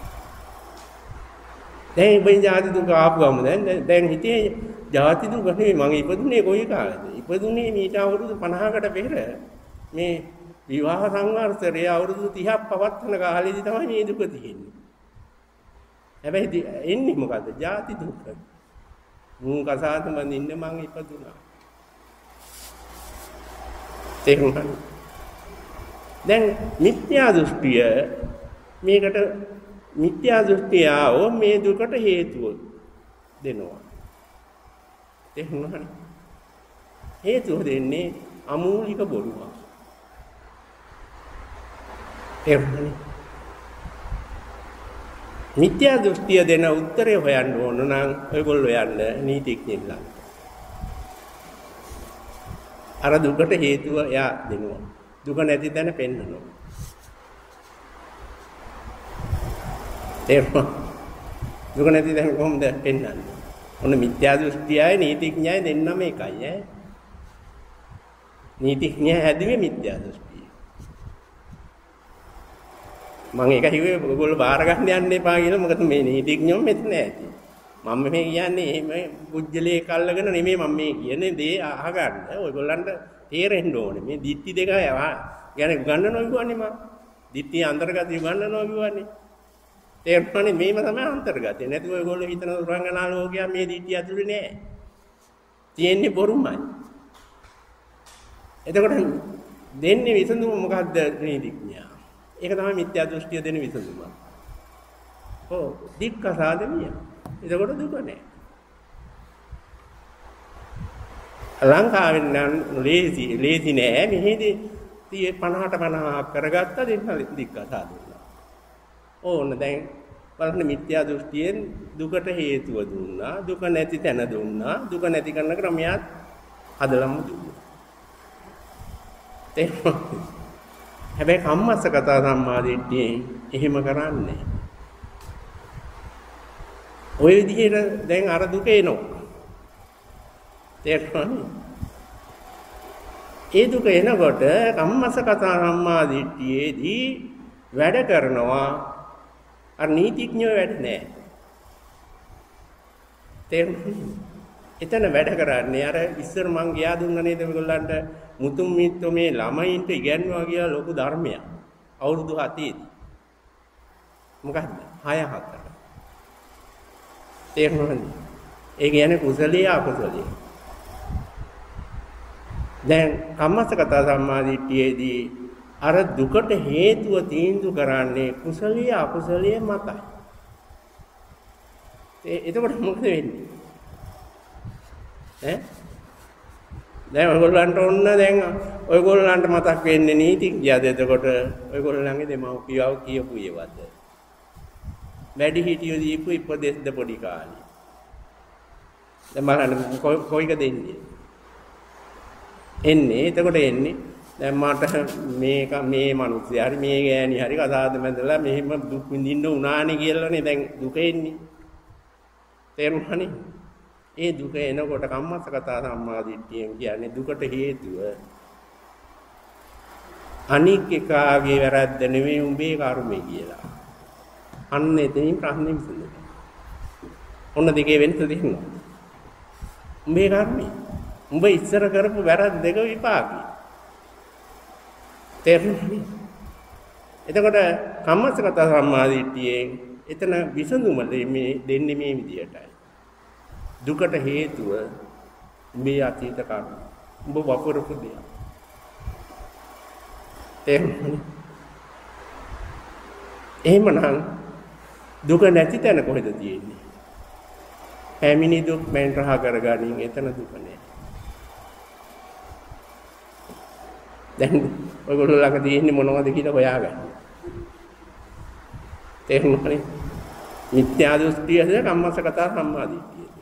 Speaker 1: දැන් මේ ජාති දුක ආපුවම දැන් දැන් හිතේ ජාති දුක නෙවෙයි මං ඉපදුනේ කොයි කාලෙද? ඉපදුනේ මීට අවුරුදු පනහකට පෙර මේ විවාහ සංවර්ෂයේ අවුරුදු තිහක් පවත්වන කාලෙදි තමයි මේ දුක තියෙන්නේ. හැබැයි එන්නේ මොකද්ද? ජාති දුක. මුන් කසාද බඳින්න මං ඉපදුනා. තේරුණාද? දැන් මිත්‍යා දෘෂ්ටිය මේකට මිත්‍යා දෘෂ්ටිය ආවෝ මේ දුකට හේතුව දෙනවා. තේරුණාද? හේතුව දෙන්නේ අමූලික බොරුවක්. තේරුණාද? මිත්‍යා දෘෂ්ටිය දෙන උත්තරේ හොයන්න ඕන නම් ඔයගොල්ලෝ යන්න නීතිඥයෙක්ලා. අර දුකට හේතුව එයා දෙනවා. දුක නැති තැන පෙන්නනවා. තේරුණා? දුක නැති තැන කොහොමද පෙන්නන්නේ? ඔන්න මිත්‍යා දෘෂ්ටියයි නීතිඥයයි දෙන්නම එකයි ඈ. නීතිඥය හැදුවේ මිත්‍යා දෘෂ්ටිය. මම ඒක හිතුවේ ඔයගොල්ලෝ බාර ගන්න යන්න එපා කියලා. මොකද මේ නීතිඥයෝ මෙතන ඇති. මම මේ කියන්නේ එහෙම පුජ්‍යලේ කල්ලාගෙන නෙමෙයි මම මේ කියන්නේ දේ අහගන්න. ඔයගොල්ලන්ට තේරෙන්න ඕනේ. මේ දිට්ටි දෙක ගැන උගන්වනවා කියන්නේ මම. දිට්ටි අන්තර්ගතය උගන්වනවා කියන්නේ. තේරුණානේ මේව තමයි අන්තර්ගතය. නැතුව ඔයගොල්ලෝ හිතන රංගනා ලෝකයා මේ දිට්ටි ඇතුලේ නෑ. තියෙන්නේ බොරුමයි. එතකොට දෙන්නේ විසඳුම මොකද්ද නීතිඥයා? ඒක තමයි මිත්‍යා දෘෂ්ටිය දෙන විසඳුම. ඔව් දික්කසාදමිය. එතකොට දුක නෑ. ලංකාවෙන් නම් ලේසි ලේසි නෑ. මෙහෙදී තියේ පනහට පනහක් කරගත්ත දෙන්න දික්කසාදුනා. ඕන දැන් බලන්න මිත්‍යා දෘෂ්ටියෙන් දුකට හේතුව දුන්නා. දුක නැති තැන දුන්නා. දුක නැති කරන ක්‍රමයක් හදලම දුන්නා. හැබැයි කම්මස්සගත සම්මාදිට්ඨියෙන් එහෙම කරන්නේ. ඔය විදිහට දැන් අර දුක එනවා. තේරුණානේ? ඒ දුක එනකොට කම්මස්සගත සම්මාදිට්ඨියේදී වැඩ කරනවා අර නීතිඥයෝ වැඩ නැහැ. තේරුණානේ? එතන වැඩ කරන්නේ අර ඉස්සර මං ගියා දුන්නා නේද මේගොල්ලන්ට මුතුන් මිත්තෝ මේ ළමයින්ට ඉගැන්වුවා කියලා ලොකු ධර්මයක්. අවුරුදු හතේදී. මොකද්ද? හය හතර. තේරුණාද? ඒ කියන්නේ කුසලයේ අකුසලයේ. දැන් කම්මස්සගත සම්මාදිට්ඨියේදී අර දුකට හේතුව තීන්දුව කරන්නේ කුසලයේ අකුසලයේ මතයි. ඒ එතකොට මොකද වෙන්නේ? ඈ දැන් ඔයගොල්ලන්ට ඕන දැන් ඔයගොල්ලන්ට මතක් වෙන්නේ නීතිඥයද? එතකොට ඔයගොල්ලන්ගේ දෙමව්පියව කියපු ඒවද? වැඩි හිටියෝ දීපු ඉපදෙස්ද පොඩි කාලේ. දැන් බලන්න කොයික දෙන්නේ? එන්නේ එතකොට එන්නේ දැන් මට මේක මේ මිනිස්සු හරි මේ ගෑණි හරි කතාවද මැදලා මෙහෙම දුක් විඳින්න උනානේ කියලානේ දැන් දුක එන්නේ. තේරුණානේ? ඒ දුක එනකොට කම්මස්සගත සම්මාදිට්ඨියෙන් කියන්නේ දුකට හේතුව අනික් එකාගේ වැරද්ද නෙවෙයි උඹේ කර්මය කියලා. අන්න එතනින් ප්‍රශ්නේ විසඳෙනවා. ඔන්න දෙකේ වෙනස තියෙනවා. උඹේ කර්මය. උඹ ඉස්සර කරපු වැරද්ද දෙක විපාකයි. තේරුණානේ? එතකොට කම්මස්සගත සම්මාදිට්ඨියේ එතන විසඳුම මේ දෙන්නේ මේ විදියටයි. දුකට හේතුව මේ අතීත කර්ම. උඹ වපුරපු දෙයක්. තේරුණානේ? එහෙමනම් දුක නැති තැන කොහෙද තියෙන්නේ? පැමිණි දුක් මෙන් රහ කරගනින් එතන දුක නෑ. දැන් ඔයගොල්ලෝ ළඟ තියෙන්නේ මොනවද කියලා හොයාගන්න. තේරුණානේ? මිත්‍යා දෘෂ්ටියද කම්මස්සගත සම්මාදිට්ඨියද?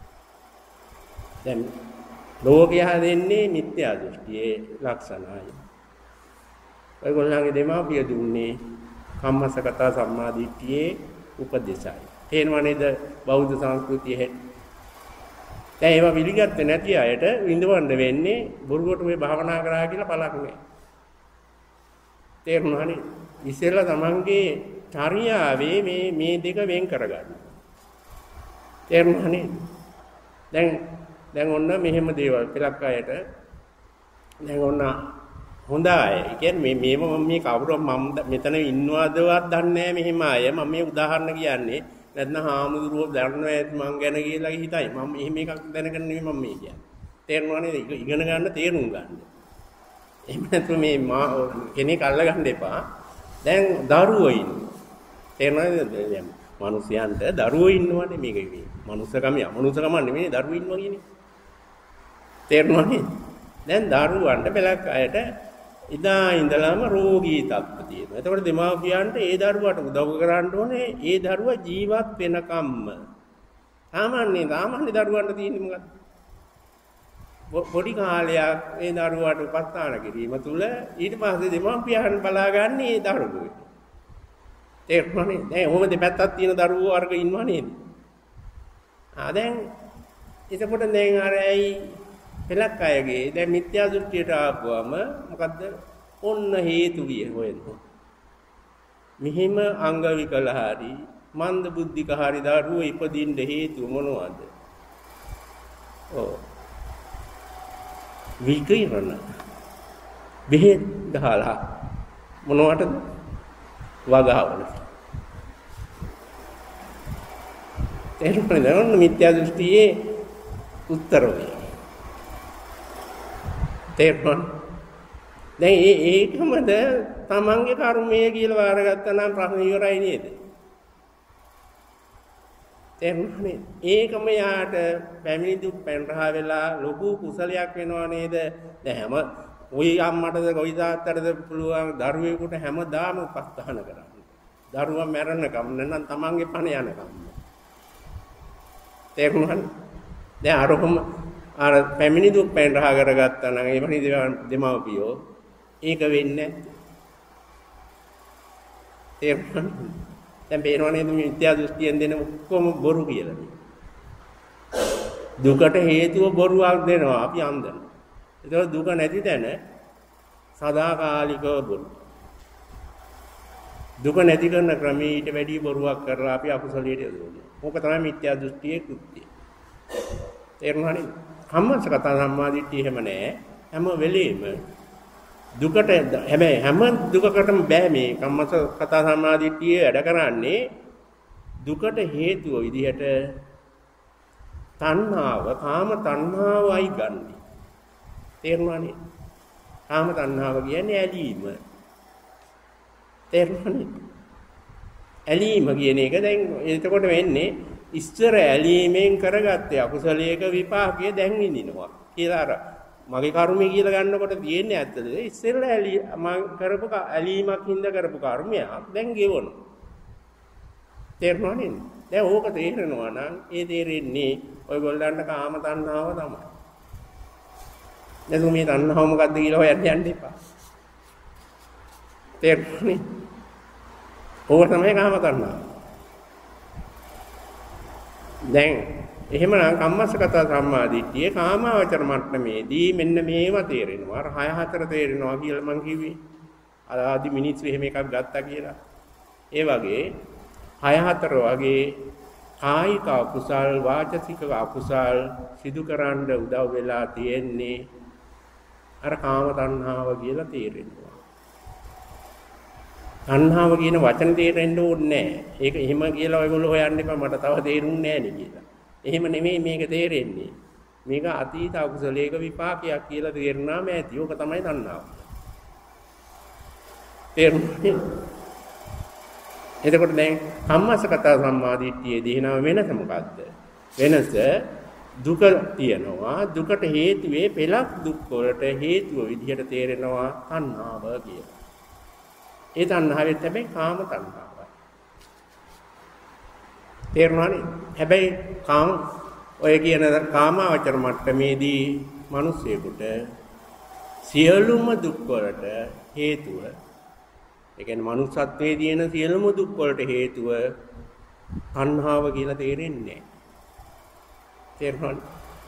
Speaker 1: දැන් ලෝකයා දෙන්නේ මිත්‍යා දෘෂ්ටියේ ලක්ෂණයි. ඔයගොල්ලන්ගේ දෙමාපිය දුන්නේ කම්මස්සගත සම්මාදිට්ඨියේ උපදේශයි. තේරෙනව නේද බෞද්ධ සංස්කෘතිය හැටි? දැන් ඒවා පිළිගත්තේ නැති අයට විඳවන්න වෙන්නේ බොරුවට මේ භාවනා කරා කියලා පළක් නෑ. තේරුණානේ? ඉස්සෙල්ලා තමන්ගේ චර්යාවේ මේ මේ දෙක වෙන් කරගන්න. තේරුණානේ? දැන් දැන් ඔන්න මෙහෙම දේවල් පෙලක් අයට දැන් ඔන්න හොඳ අය. ඒ කියන්නේ මේ මේම මේ කවුරු මම මෙතන ඉන්නවදවත් දන්නේ නැහැ මෙහෙම අය. මම මේ උදාහරණ කියන්නේ නැත්නම් හාමුදුරුවෝ දන්නවා ඇති මං ගැන කියලා හිතයි. මම එහෙම එකක් දැනගෙන නෙමෙයි මම මේ කියන්නේ. තේරෙනව නේද? ඉගෙන ගන්න තේරුම් ගන්න. එහෙම නැත්නම් මේ කෙනෙක් අල්ල ගන්න එපා. දැන් දරුවෝ ඉන්නේ. තේරෙනවද? දැන් මිනිස්යන්ට දරුවෝ ඉන්නවනේ මේක මේ. මනුස්සකම අමනුස්සකම නෙමෙයි දරුවෝ ඉන්නවා කියන්නේ. තේරෙනව නේද? දැන් දරුවන්ට පෙලක් අයට ඉදා ඉඳලාම රෝගී තත්ත්ව තියෙනවා. එතකොට දෙමාපියන්ට ඒ දරුවාට උදව් කරන්න ඕනේ ඒ දරුවා ජීවත් වෙනකම්ම. සාමාන්‍ය සාමාන්‍ය දරුවන්ට තියෙන්නේ මොකක්ද? පොඩි කාලයක් ඒ දරුවාට උපස්ථාන කිරීම තුළ ඊට පස්සේ දෙමාපියන් බලාගන්නේ ඒ දරුවෝ. තේරුණානේ? දැන් ඔහොම දෙපැත්තක් තියෙන දරුවෝ වර්ග ඉන්නවා නේද? ආ දැන් එතකොට දැන් අර ඇයි පෙලක් අයගේ දැන් මිත්‍යා දෘෂ්ටියට ආපුවම මොකද්ද? ඔන්න හේතු විය හොයන්න. මෙහිම අංග විකල හරි මන්ද බුද්ධික හරි දරුවෝ ඉපදින්න හේතු මොනවද? ඔව්. විකීරණ. බෙහෙත් ගහලා මොනවටද? වගාවල. තේරුණාද? ඔන්න මිත්‍යා දෘෂ්ටියේ උත්තරය. තේරුණා? දැන් ඒ ඒකමද තමන්ගේ කර්මය කියලා වාරගත්තා නම් ප්‍රශ්න ඉවරයි නේද? තේරුණානේ? ඒකම යාට පැමිණි දුක් පැනරහ වෙලා ලොකු කුසලයක් වෙනව නේද? දැන් හැම ওই අම්මටද කොයි තාත්තටද පුළුවන් දරුවෙකුට හැමදාම උපස්ථාන කරන්න. දරුවා මැරෙනකම් නැත්නම් තමන්ගේ පණ යනකම්. තේරුණානේ? දැන් අරොහම අර පැමිණි දුක් පැනරහ කරගත්තා නම් ඒ වගේ දෙමව්පියෝ ඒක වෙන්නේ නැහැ. තේරුණාද? දැන් පේනවනේ මේ විද්‍යා දෘෂ්ටියෙන් දෙන ඔක්කොම බොරු කියලා. දුකට හේතුව බොරුවක් දෙනවා අපි අන්දන. ඒක දුක නැති තැන සදාකාලිකව බොරු. දුක නැති කරන ක්‍රමයේ ඊට වැඩි බොරුවක් කරලා අපි අකුසලයට යොදවනවා. ඕක තමයි මිත්‍යා දෘෂ්ටියේ කෘත්‍යය. තේරුණානේ? කම්මස්සගත සම්මාදිට්ඨිය එහෙම නෑ. හැම වෙලෙම දුකට හැබැයි හැම දුකකටම බෑ මේ කම්මස්සගත සම්මාදිට්ඨිය වැඩ කරන්නේ දුකට හේතුව විදිහට තණ්හාව, කාම තණ්හාවයි ගන්නෙ. තේරුණානේ? කාම තණ්හාව කියන්නේ ඇලීම. තේරුණානේ? ඇලීම කියන එක දැන් එතකොට වෙන්නේ ඉස්තර ඇලීමෙන් කරගත්තේ අකුසලයක විපාකය දැන් විඳිනවා කියලා අර මගේ කර්මය කියලා ගන්නකොට තියෙන්නේ ඇත්තද? ඉස්සෙල්ලා ඇලී මම කරපු ඇලීමක් හින්දා කරපු කර්මයක් දැන් ගෙවනවා. තේරුණා නේද? දැන් ඕක තේරෙනවා නම් ඒ තේරෙන්නේ ඔයගොල්ලන්ට කාම තණ්හාව තමයි. දැන් මේ තණ්හාව මොකද්ද කියලා හොයන්න යන්න එපා. තේරුණා? ඕක තමයි කාම තණ්හාව. දැන් එහෙමනම් කම්මස්සගත සම්මාදිට්ඨිය කාමාවචර මට්ටමේදී මෙන්න මේවා තේරෙනවා. අර හය හතර තේරෙනවා කියලා මං කිව්වේ. අර ආදි මිනිස්සු එහෙම එකක් ගත්තා කියලා. ඒ වගේ හය හතර වගේ කායික අකුසල් වාචසික අකුසල් සිදු කරන්න උදව් වෙලා තියෙන්නේ අර කාම තණ්හාව කියලා තේරෙනවා. තණ්හාව කියන වචන තේරෙන්න ඕනේ නැහැ. ඒක එහෙම කියලා ඔයගොල්ලෝ හොයන්න එපා මට තව තේරුන්නේ නැහැ නේ කියලා. එහෙම නෙමෙයි මේක තේරෙන්නේ. මේක අතීත අකුසලයක විපාකයක් කියලා තේරුණාම ඇති. ඕක තමයි තණ්හාව. තේරුණාද? එතකොට දැන් කම්මස්සගත සම්මාදිට්ඨියේදී එනව වෙනස මොකද්ද? වෙනස දුක තියනවා. දුකට හේතුවේ පෙළක් දුක් වලට හේතුව විදිහට තේරෙනවා තණ්හාව කියලා. ඒ තණ්හාවෙත් හැබැයි කාම තණ්හාවයි. තේරුණානේ? හැබැයි කාම ඔය කියන කාමාවචර මට්ටමේදී මිනිස්සෙකුට සියලුම දුක් වලට හේතුව ඒ කියන්නේ මනුස්සත්වයේ තියෙන සියලුම දුක් වලට හේතුව තණ්හාව කියලා තේරෙන්නේ නැහැ. තේරුණාද?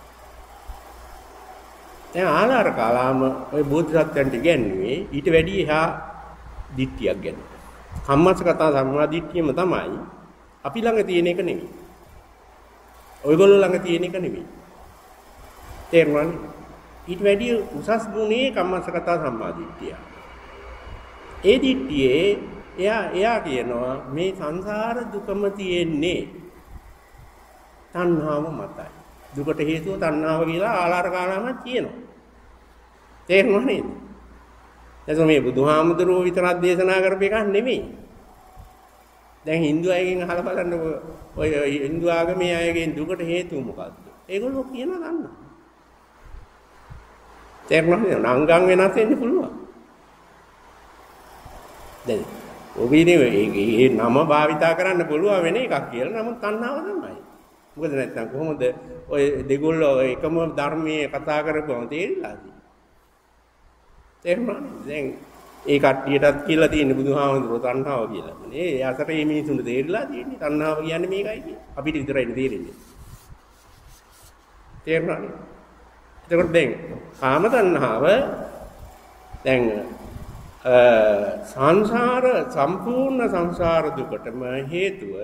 Speaker 1: දැන් ආලාර කාලාම ওই බෝධිසත්වයන්ට කියන්නේ ඊට වැඩි එහා දිට්ඨියක් ගැන. කම්මස්සගත සම්මා දිට්ඨියම තමයි අපි ළඟ තියෙන එක නෙවෙයි. ඔයගොල්ලෝ ළඟ තියෙන එක නෙවෙයි. තේරුණාද? ඊට වැඩි උසස් ගුණේ කම්මස්සගත සම්මා දිට්ඨිය. ඒ දිට්ඨියේ එයා එයා කියනවා මේ සංසාර දුකම තියෙන්නේ තණ්හාව මතයි. දුකට හේතුව තණ්හාව කියලා ආලාර කාලාම කියනවා. තේරුණා නේද? එතකොට මේ බුදුහාමුදුරුවෝ විතරක් දේශනා කරපු එකක් නෙමෙයි. දැන් Hindu අයගෙන් අහලා බලන්න ඔය Hindu ආගමේ අයගෙන් දුකට හේතුව මොකද්ද? ඒගොල්ලෝ කියනවා දන්නවා. තේරුණා නේද? නංගන් වෙනස් වෙන්න පුළුවන්. දැන් ඔබිනේ මේ නම භාවිතා කරන්න පුළුවන් වෙන එකක් කියලා. නමුත් තණ්හාව තමයි. මොකද නැත්තම් කොහොමද ඔය දෙගොල්ලෝ එකම ධර්මයේ කතා කරපුවම තේරිලාද? තේරුණාද? දැන් ඒ කට්ටියටත් කියලා තියෙන බුදුහාමුදුරුවෝ තණ්හාව කියලා. මේ අතට මේ මිනිසුන්ට තේරිලා තියෙන්නේ තණ්හාව කියන්නේ මේකයි කියන්නේ. අපිට විතරයි තේරෙන්නේ. තේරුණාද? එතකොට දැන් කාම තණ්හාව දැන් සංසාර සම්පූර්ණ සංසාර දුකටම හේතුව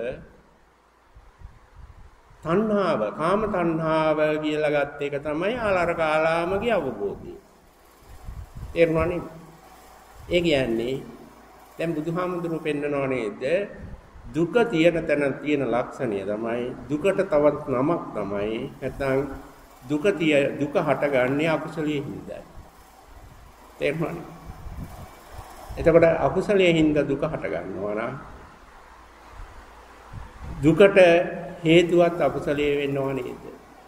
Speaker 1: තණ්හාව කාම තණ්හාව කියලා ගත්ත එක තමයි ආලාර කාලාමගේ අවබෝධය. තේරුණානේ? ඒ කියන්නේ දැන් බුදුහාමුදුරුවෝ පෙන්නනව නේද දුක තියෙන තැන තියෙන ලක්ෂණය තමයි දුකට තවත් නමක් තමයි නැත්නම් දුක තිය දුක හටගන්නේ අකුසලයේ හින්දායි. තේරුණානේ? එතකොට අකුසලයේ හින්දා දුක හට ගන්නවා නම් දුකට හේතුවත් අකුසලයේ වෙන්නව නේද?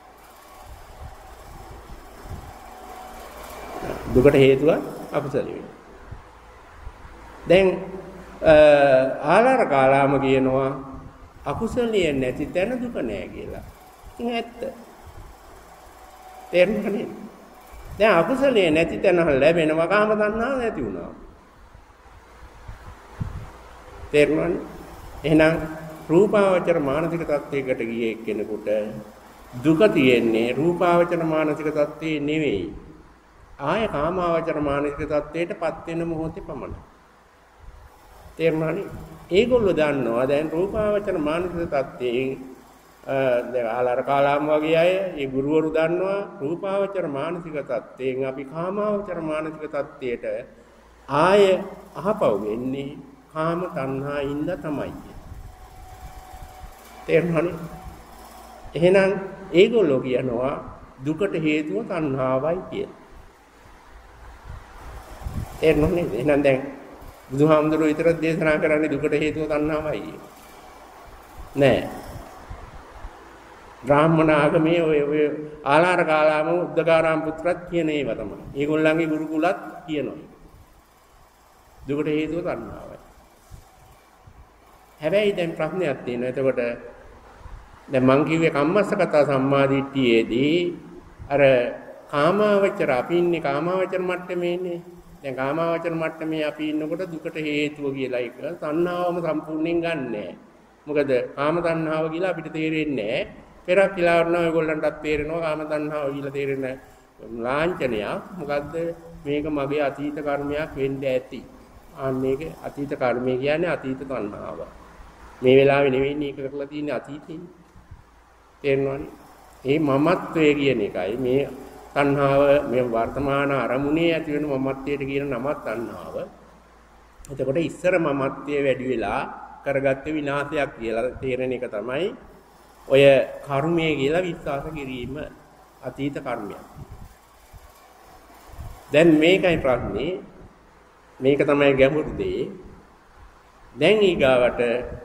Speaker 1: දුකට හේතුවත් අකුසලයේ වෙනවා. දැන් ආලාර කාලාම කියනවා අකුසලයේ නැති තැන දුක නැහැ කියලා. ඉතින් ඇත්ත. තේරුණා නේද? දැන් අකුසලයේ නැති තැන ලැබෙනවා කාම තණ්හාව නැති වුණා. තේරුණානේ? එහෙනම් රූපාවචර මානසික තත්ත්වයකට ගියේ කෙනෙකුට දුක තියෙන්නේ රූපාවචර මානසික තත්ත්වේ නෙවෙයි. ආය කාමාවචර මානසික තත්ත්වයටපත් වෙන මොහොතේ පමණයි. තේරුණානේ? ඒගොල්ලෝ දන්නවා දැන් රූපාවචර මානසික තත්ත්වයෙන් දැන් ආලාර කාලාම වගේ අය ඒ ගුරුවරු දන්නවා රූපාවචර මානසික තත්ත්වයෙන් අපි කාමාවචර මානසික තත්ත්වයට ආය අහපව වෙන්නේ කාම තණ්හා ඉඳ තමයි. තේරුණානේ? එහෙනම් ඒගොල්ලෝ කියනවා දුකට හේතුව තණ්හාවයි කියලා. තේරුණානේ? එහෙනම් දැන් බුදුහාමුදුරුවෝ විතර දේශනා කරන්නේ දුකට හේතුව තණ්හාවයි. නෑ. බ්‍රාහ්මණ ආගමේ ඔය ඔය ආලාර කාලාම උද්දකාරාම පුත්‍රත් කියන ඒවා තමයි. ඒගොල්ලන්ගේ ගුරුකුලත් කියනවා. දුකට හේතුව තණ්හාවයි. හැබැයි දැන් ප්‍රශ්නයක් තියෙනවා. එතකොට දැන් මං කිව්වේ කම්මස්සගත සම්මාදිට්ඨියේදී අර කාමාවචර අපි ඉන්නේ කාමාවචර මට්ටමේ ඉන්නේ. දැන් කාමාවචර මට්ටමේ අපි ඉන්නකොට දුකට හේතුව කියලා එක තණ්හාවම සම්පූර්ණයෙන් ගන්නෑ. මොකද කාම තණ්හාව කියලා අපිට තේරෙන්නේ නැහැ. පෙරක් කියලා වුණා ඔයගොල්ලන්ටත් තේරෙනවා කාම තණ්හාව කියලා තේරෙන ලාංඡනයක්. මොකද්ද මේක මගේ අතීත කර්මයක් වෙන්න ඇති. අන්න ඒක අතීත කර්මය කියන්නේ අතීත තණ්හාව. මේ වෙලාවේ නෙවෙයි මේක කරලා තියෙන්නේ අතීතේ. තේරෙනවනේ? මේ මමත්වය කියන එකයි මේ තණ්හාව මේ වර්තමාන අරමුණේ ඇති වෙන මමත්වයට කියන නම තණ්හාව. එතකොට ඉස්සර මමත්වයේ වැඩි වෙලා කරගත්ත විනාශයක් කියලා තේරෙන එක තමයි ඔය කර්මය කියලා විශ්වාස කිරීම අතීත කර්මයක්. දැන් මේකයි ප්‍රශ්නේ. මේක තමයි ගැඹුරු දේ. දැන් ඊගාවට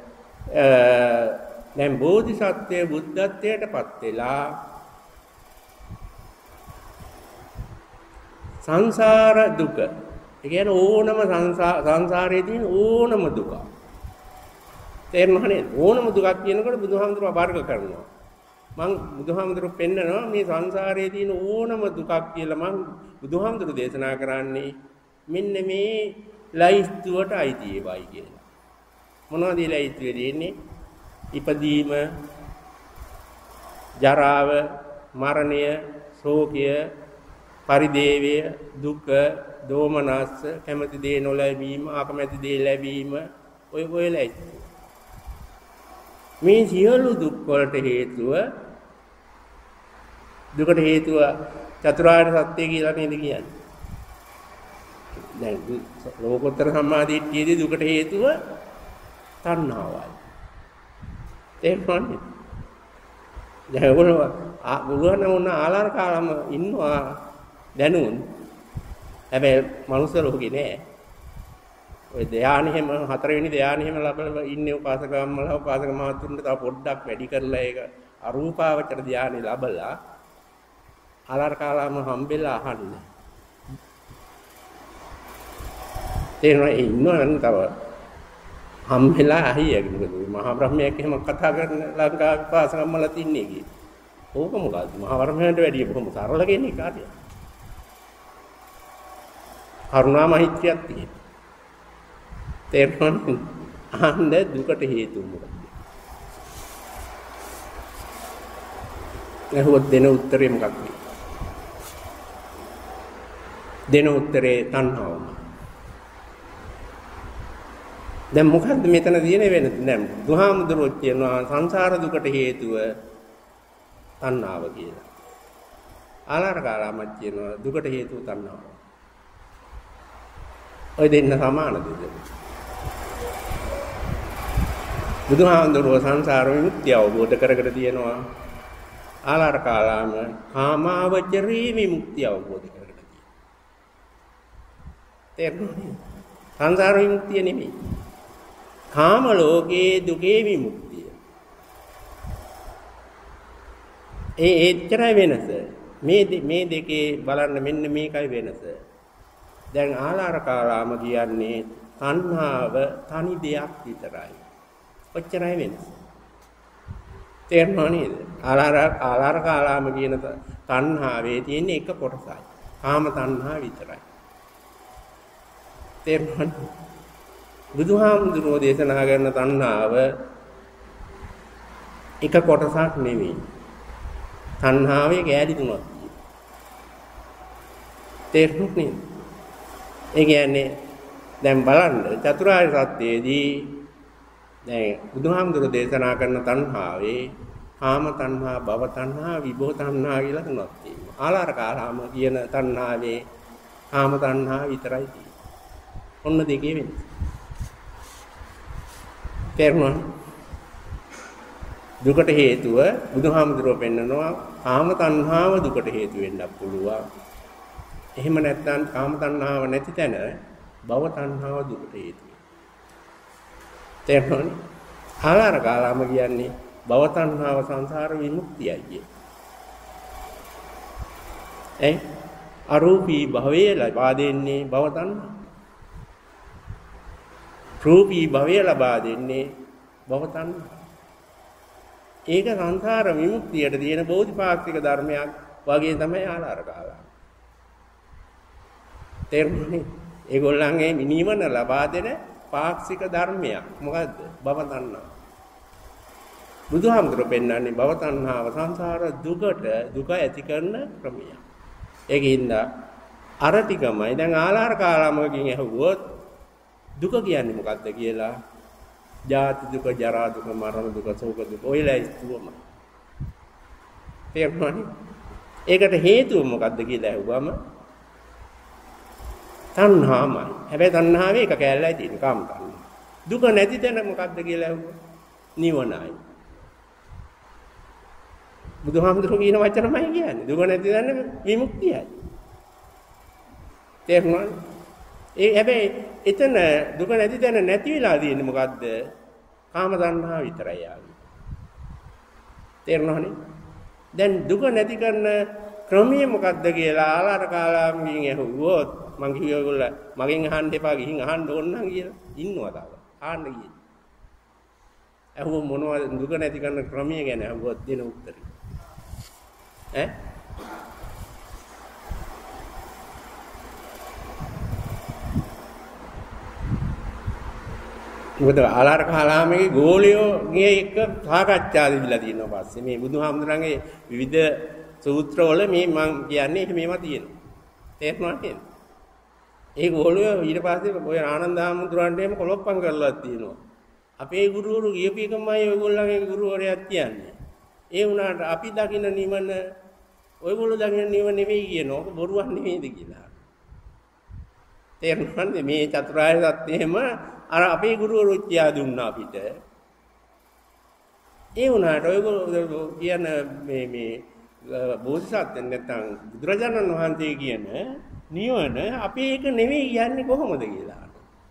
Speaker 1: දැන් බෝධිසත්වයේ බුද්ධත්වයටපත් වෙලා සංසාර දුක. ඒ කියන්නේ ඕනම සංසාරයේ තියෙන ඕනම දුක. තේරෙනව නේද? ඕනම දුකක් කියනකොට බුදුහාමුදුරුවෝ වර්ග කරනවා. මං බුදුහාමුදුරුවෝ පෙන්නනවා මේ සංසාරයේ තියෙන ඕනම දුකක් කියලා මං බුදුහාමුදුරුවෝ දේශනා කරන්නේ මෙන්න මේ ලයිස්තුවට අයිති ඒවායි කියලා. මොනවද ඒ ලයිස්තුවේ තියෙන්නේ? ඉපදීම, ජරාව, මරණය, ශෝකය, පරිදේවය, දුක, දෝමනස්ස, කැමැති දේ නොලැබීම, අකමැති දේ ලැබීම, ඔය ඔය ලයිස්තු. මේ සියලු දුක් වලට හේතුව දුකට හේතුව චතුරාර්ය සත්‍ය කියලා නේද කියන්නේ. දැන් ලෝකෝත්තර සම්මාදිට්ඨියේදී දුකට හේතුව තණ්හාවයි. තේරුණානේ? දැන් ඔයගොල්ලෝ බුදුහාම වුණ ආලාර කාලම ඉන්නවා දැනුන්. හැබැයි මනුස්ස ලෝකේ නෑ. ඔය ධානය හැම හතරවෙනි ධානය හැම ලබලා ඉන්නේ උපාසකම්මලා උපාසක මහතුන්ට තව පොඩ්ඩක් වැඩි කරලා ඒක අරූපාවචර ධානය ලබලා ආලාර කාලම හම්බෙලා අහන්නේ. තේරෙනවා ඉන්නවනම් තව හම්බෙලා අහියගෙන මොකද මහා බ්‍රහ්මයෙක් එහෙම කතා කරන ලංකාවේ උපාසකම්මලා තින්නේ කි. ඕක මොකද්ද? මහා බ්‍රහ්මයන්ට වැඩිය බොහොම සරල කෙනෙක් ආදියා. කරුණා මෛත්‍රියක් තියෙනවා. තේරුණාද? අහන්න දුකට හේතු මොකක්ද? එහෙනම් දෙන උත්තරේ මොකක්ද? දෙන උත්තරේ තණ්හාව. දැන් මොකද්ද මෙතන තියෙන වෙන දැන් දුහාමුදුරුවෝ කියනවා සංසාර දුකට හේතුව තණ්හාව කියලා. ආලාර කාලාමත් කියනවා දුකට හේතුව තණ්හාව. ඔය දෙන්න සමානද? බුදුහාමුදුරුවෝ සංසාර විමුක්තිය අවබෝධ කරගෙන තියෙනවා. ආලාර කාලාම කාමාවචරී විමුක්තිය අවබෝධ කරගෙන තියෙනවා. තේරුණාද? සංසාර විමුක්තිය නෙමෙයි. කාම ලෝකේ දුකේ විමුක්තිය. ඒ එච්චරයි වෙනස. මේ මේ දෙකේ බලන්න මෙන්න මේකයි වෙනස. දැන් ආලාර කාලාම කියන්නේ තණ්හාව තනි දෙයක් විතරයි. ඔච්චරයි වෙනස. තේරුණා නේද? ආලාර ආලාර කාලාම කියන තණ්හාවේ තියෙන එක කොටසයි. කාම තණ්හා විතරයි. තේරුණා? බුදුහාමුදුරුවෝ දේශනා කරන තණ්හාව එක කොටසක් නෙවෙයි. තණ්හාවේ කෑලි තුනක් තියෙනවා. තේරුණේ? ඒ කියන්නේ දැන් බලන්න චතුරාර්ය සත්‍යයේදී දැන් බුදුහාමුදුරුවෝ දේශනා කරන තණ්හාවේ කාම තණ්හා, භව තණ්හා, විභව තණ්හා කියලා තුනක් තියෙනවා. ආලාර කාලාම කියන තණ්හාවේ කාම තණ්හා විතරයි තියෙන්නේ. ඔන්න දෙකේ වෙනස. තේරුණා? දුකට හේතුව බුදුහාමුදුරුවෝ පෙන්නනවා කාම තණ්හාව දුකට හේතු වෙන්නත් පුළුවන්. එහෙම නැත්නම් කාම තණ්හාව නැති තැන භව තණ්හාව දුකට හේතු වෙනවා. තේරුණානේ? ආලාර කාලාම කියන්නේ භව තණ්හාව සංසාර විමුක්තියයි කියන්නේ. ඒ අරූපී භවයේ ලබා දෙන්නේ භව තණ්හා. රූපී භවය ලබා දෙන්නේ භව තණ්හා. ඒක සංසාර විමුක්තියට තියෙන බෝධිපාක්ෂික ධර්මයක් වගේ තමයි ආලාර කාලාම. තේරුණානේ? ඒගොල්ලන්ගේ නිවන ලබා දෙන පාක්ෂික ධර්මයක්. මොකද්ද? භව තණ්හා. බුදුහාමුදුරුවෝ පෙන්නන්නේ භව තණ්හාව සංසාර දුකට දුක ඇති කරන ක්‍රමයක්. ඒකින්ද අර ටිකමයි දැන් ආලාර කාලාමකින් ඇහුවොත් දුක කියන්නේ මොකක්ද කියලා ජාති දුක, ජරා දුක, මරණ දුක, ශෝක දුක ඔයලා ඉස්තුවම. තේරුණානේ? ඒකට හේතුව මොකද්ද කියලා අහුවම තණ්හාමයි. හැබැයි තණ්හාවේ එක කැලලයි තියෙන කාම තණ්හා. දුක නැති තැන මොකද්ද කියලා අහුවම නිවනයි. බුදුහාමුදුරුවෝ කියන වචනමයි කියන්නේ. දුක නැති තැන විමුක්තියයි. තේරුණාද? ඒ හැබැයි එතන දුක නැති තැන නැති වෙලා තියෙන්නේ මොකද්ද? කාම තණ්හාව විතරයි ආවේ. තේරුණානේ? දැන් දුක නැති කරන ක්‍රමය මොකද්ද කියලා ආලාර කාලාමගෙන් ඇහුවොත් මං කිව්වා ඒගොල්ලෝ මගෙන් අහන්න එපා ගිහින් අහන්න ඕන නම් කියලා ඉන්නවා තාම. ආන්න ගියේ. ඇහුව මොනවද දුක නැති කරන ක්‍රමය ගැන අහුවොත් දෙන උත්තරේ. ඈ මොකද ආලාර කාලාමගේ ගෝලියෝගේ එක සාකච්ඡා දෙවිලා තියෙනවා පස්සේ මේ බුදුහාමුදුරන්ගේ විවිධ සූත්‍රවල මේ මම කියන්නේ ඒක මේවා තියෙනවා. තේරුණාද? ඒ ගෝලියෝ ඊට පස්සේ ඔය ආනන්ද හාමුදුරන්ට එහෙම කොලොප්පම් කරලා තියෙනවා. අපේ ගුරුවරු කියපු එකමයි ඔයගොල්ලන්ගේ ගුරුවරයාත් කියන්නේ. ඒ වුණාට අපි දකින්න නිවන ඔයගොල්ලෝ දකින්න නිවන නෙවෙයි කියනවා. ඔක බොරුවක් නෙවෙයිද කියලා. තේරුණාද? මේ චතුරාර්ය සත්‍යෙම අර අපේ ගුරුවරු කියා දුන්නා අපිට. ඒ වුණාට ඔයගොල්ලෝ කියන මේ මේ බෝධිසත්වයන් නැත්නම් බුදුරජාණන් වහන්සේ කියන නිවන අපි ඒක නෙවෙයි කියන්නේ කොහොමද කියලා.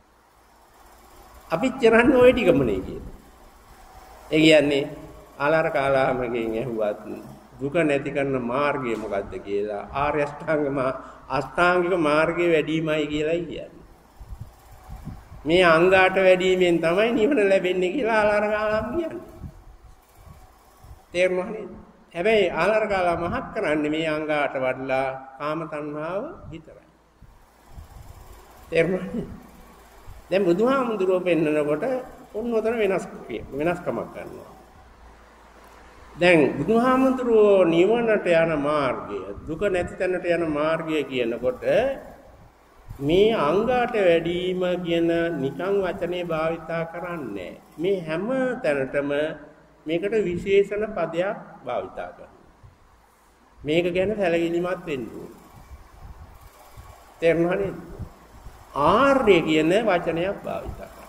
Speaker 1: අපි කරන්නේ ওই ටිකමනේ කියලා. ඒ කියන්නේ ආලාර කාලාමගෙන් ඇහුවත් දුක නැති කරන මාර්ගය මොකද්ද කියලා ආර්ය අෂ්ටාංග අෂ්ටාංගික මාර්ගයේ වැඩිමයි කියලා කියන්නේ. මේ අංගාට වැඩිමෙන් තමයි නිවන ලැබෙන්නේ කියලා ආලාර කාලාම කියන්නේ. තේරුණානේ? හැබැයි ආලාර කාලාම මහත් කරන්නේ මේ අංගාට වඩලා කාම තණ්හාව විතරයි. තේරුණානේ? දැන් බුදුහාමුදුරුවෝ පෙන්නකොට ඔන්නෝතර වෙනස් වෙනස්කමක් ගන්නවා. දැන් බුදුහාමුදුරුවෝ නිවනට යන මාර්ගය, දුක නැති තැනට යන මාර්ගය කියනකොට මේ අංගාට වැඩිම කියන නිකං වචනේ භාවිතා කරන්නේ මේ හැම තැනටම මේකට විශේෂණ පදයක් භාවිතා කරනවා. මේක ගැන සැලකිලිමත් වෙන්න ඕනේ. තේරුණානේ? ආර්ය කියන වචනයක් භාවිතා කරනවා.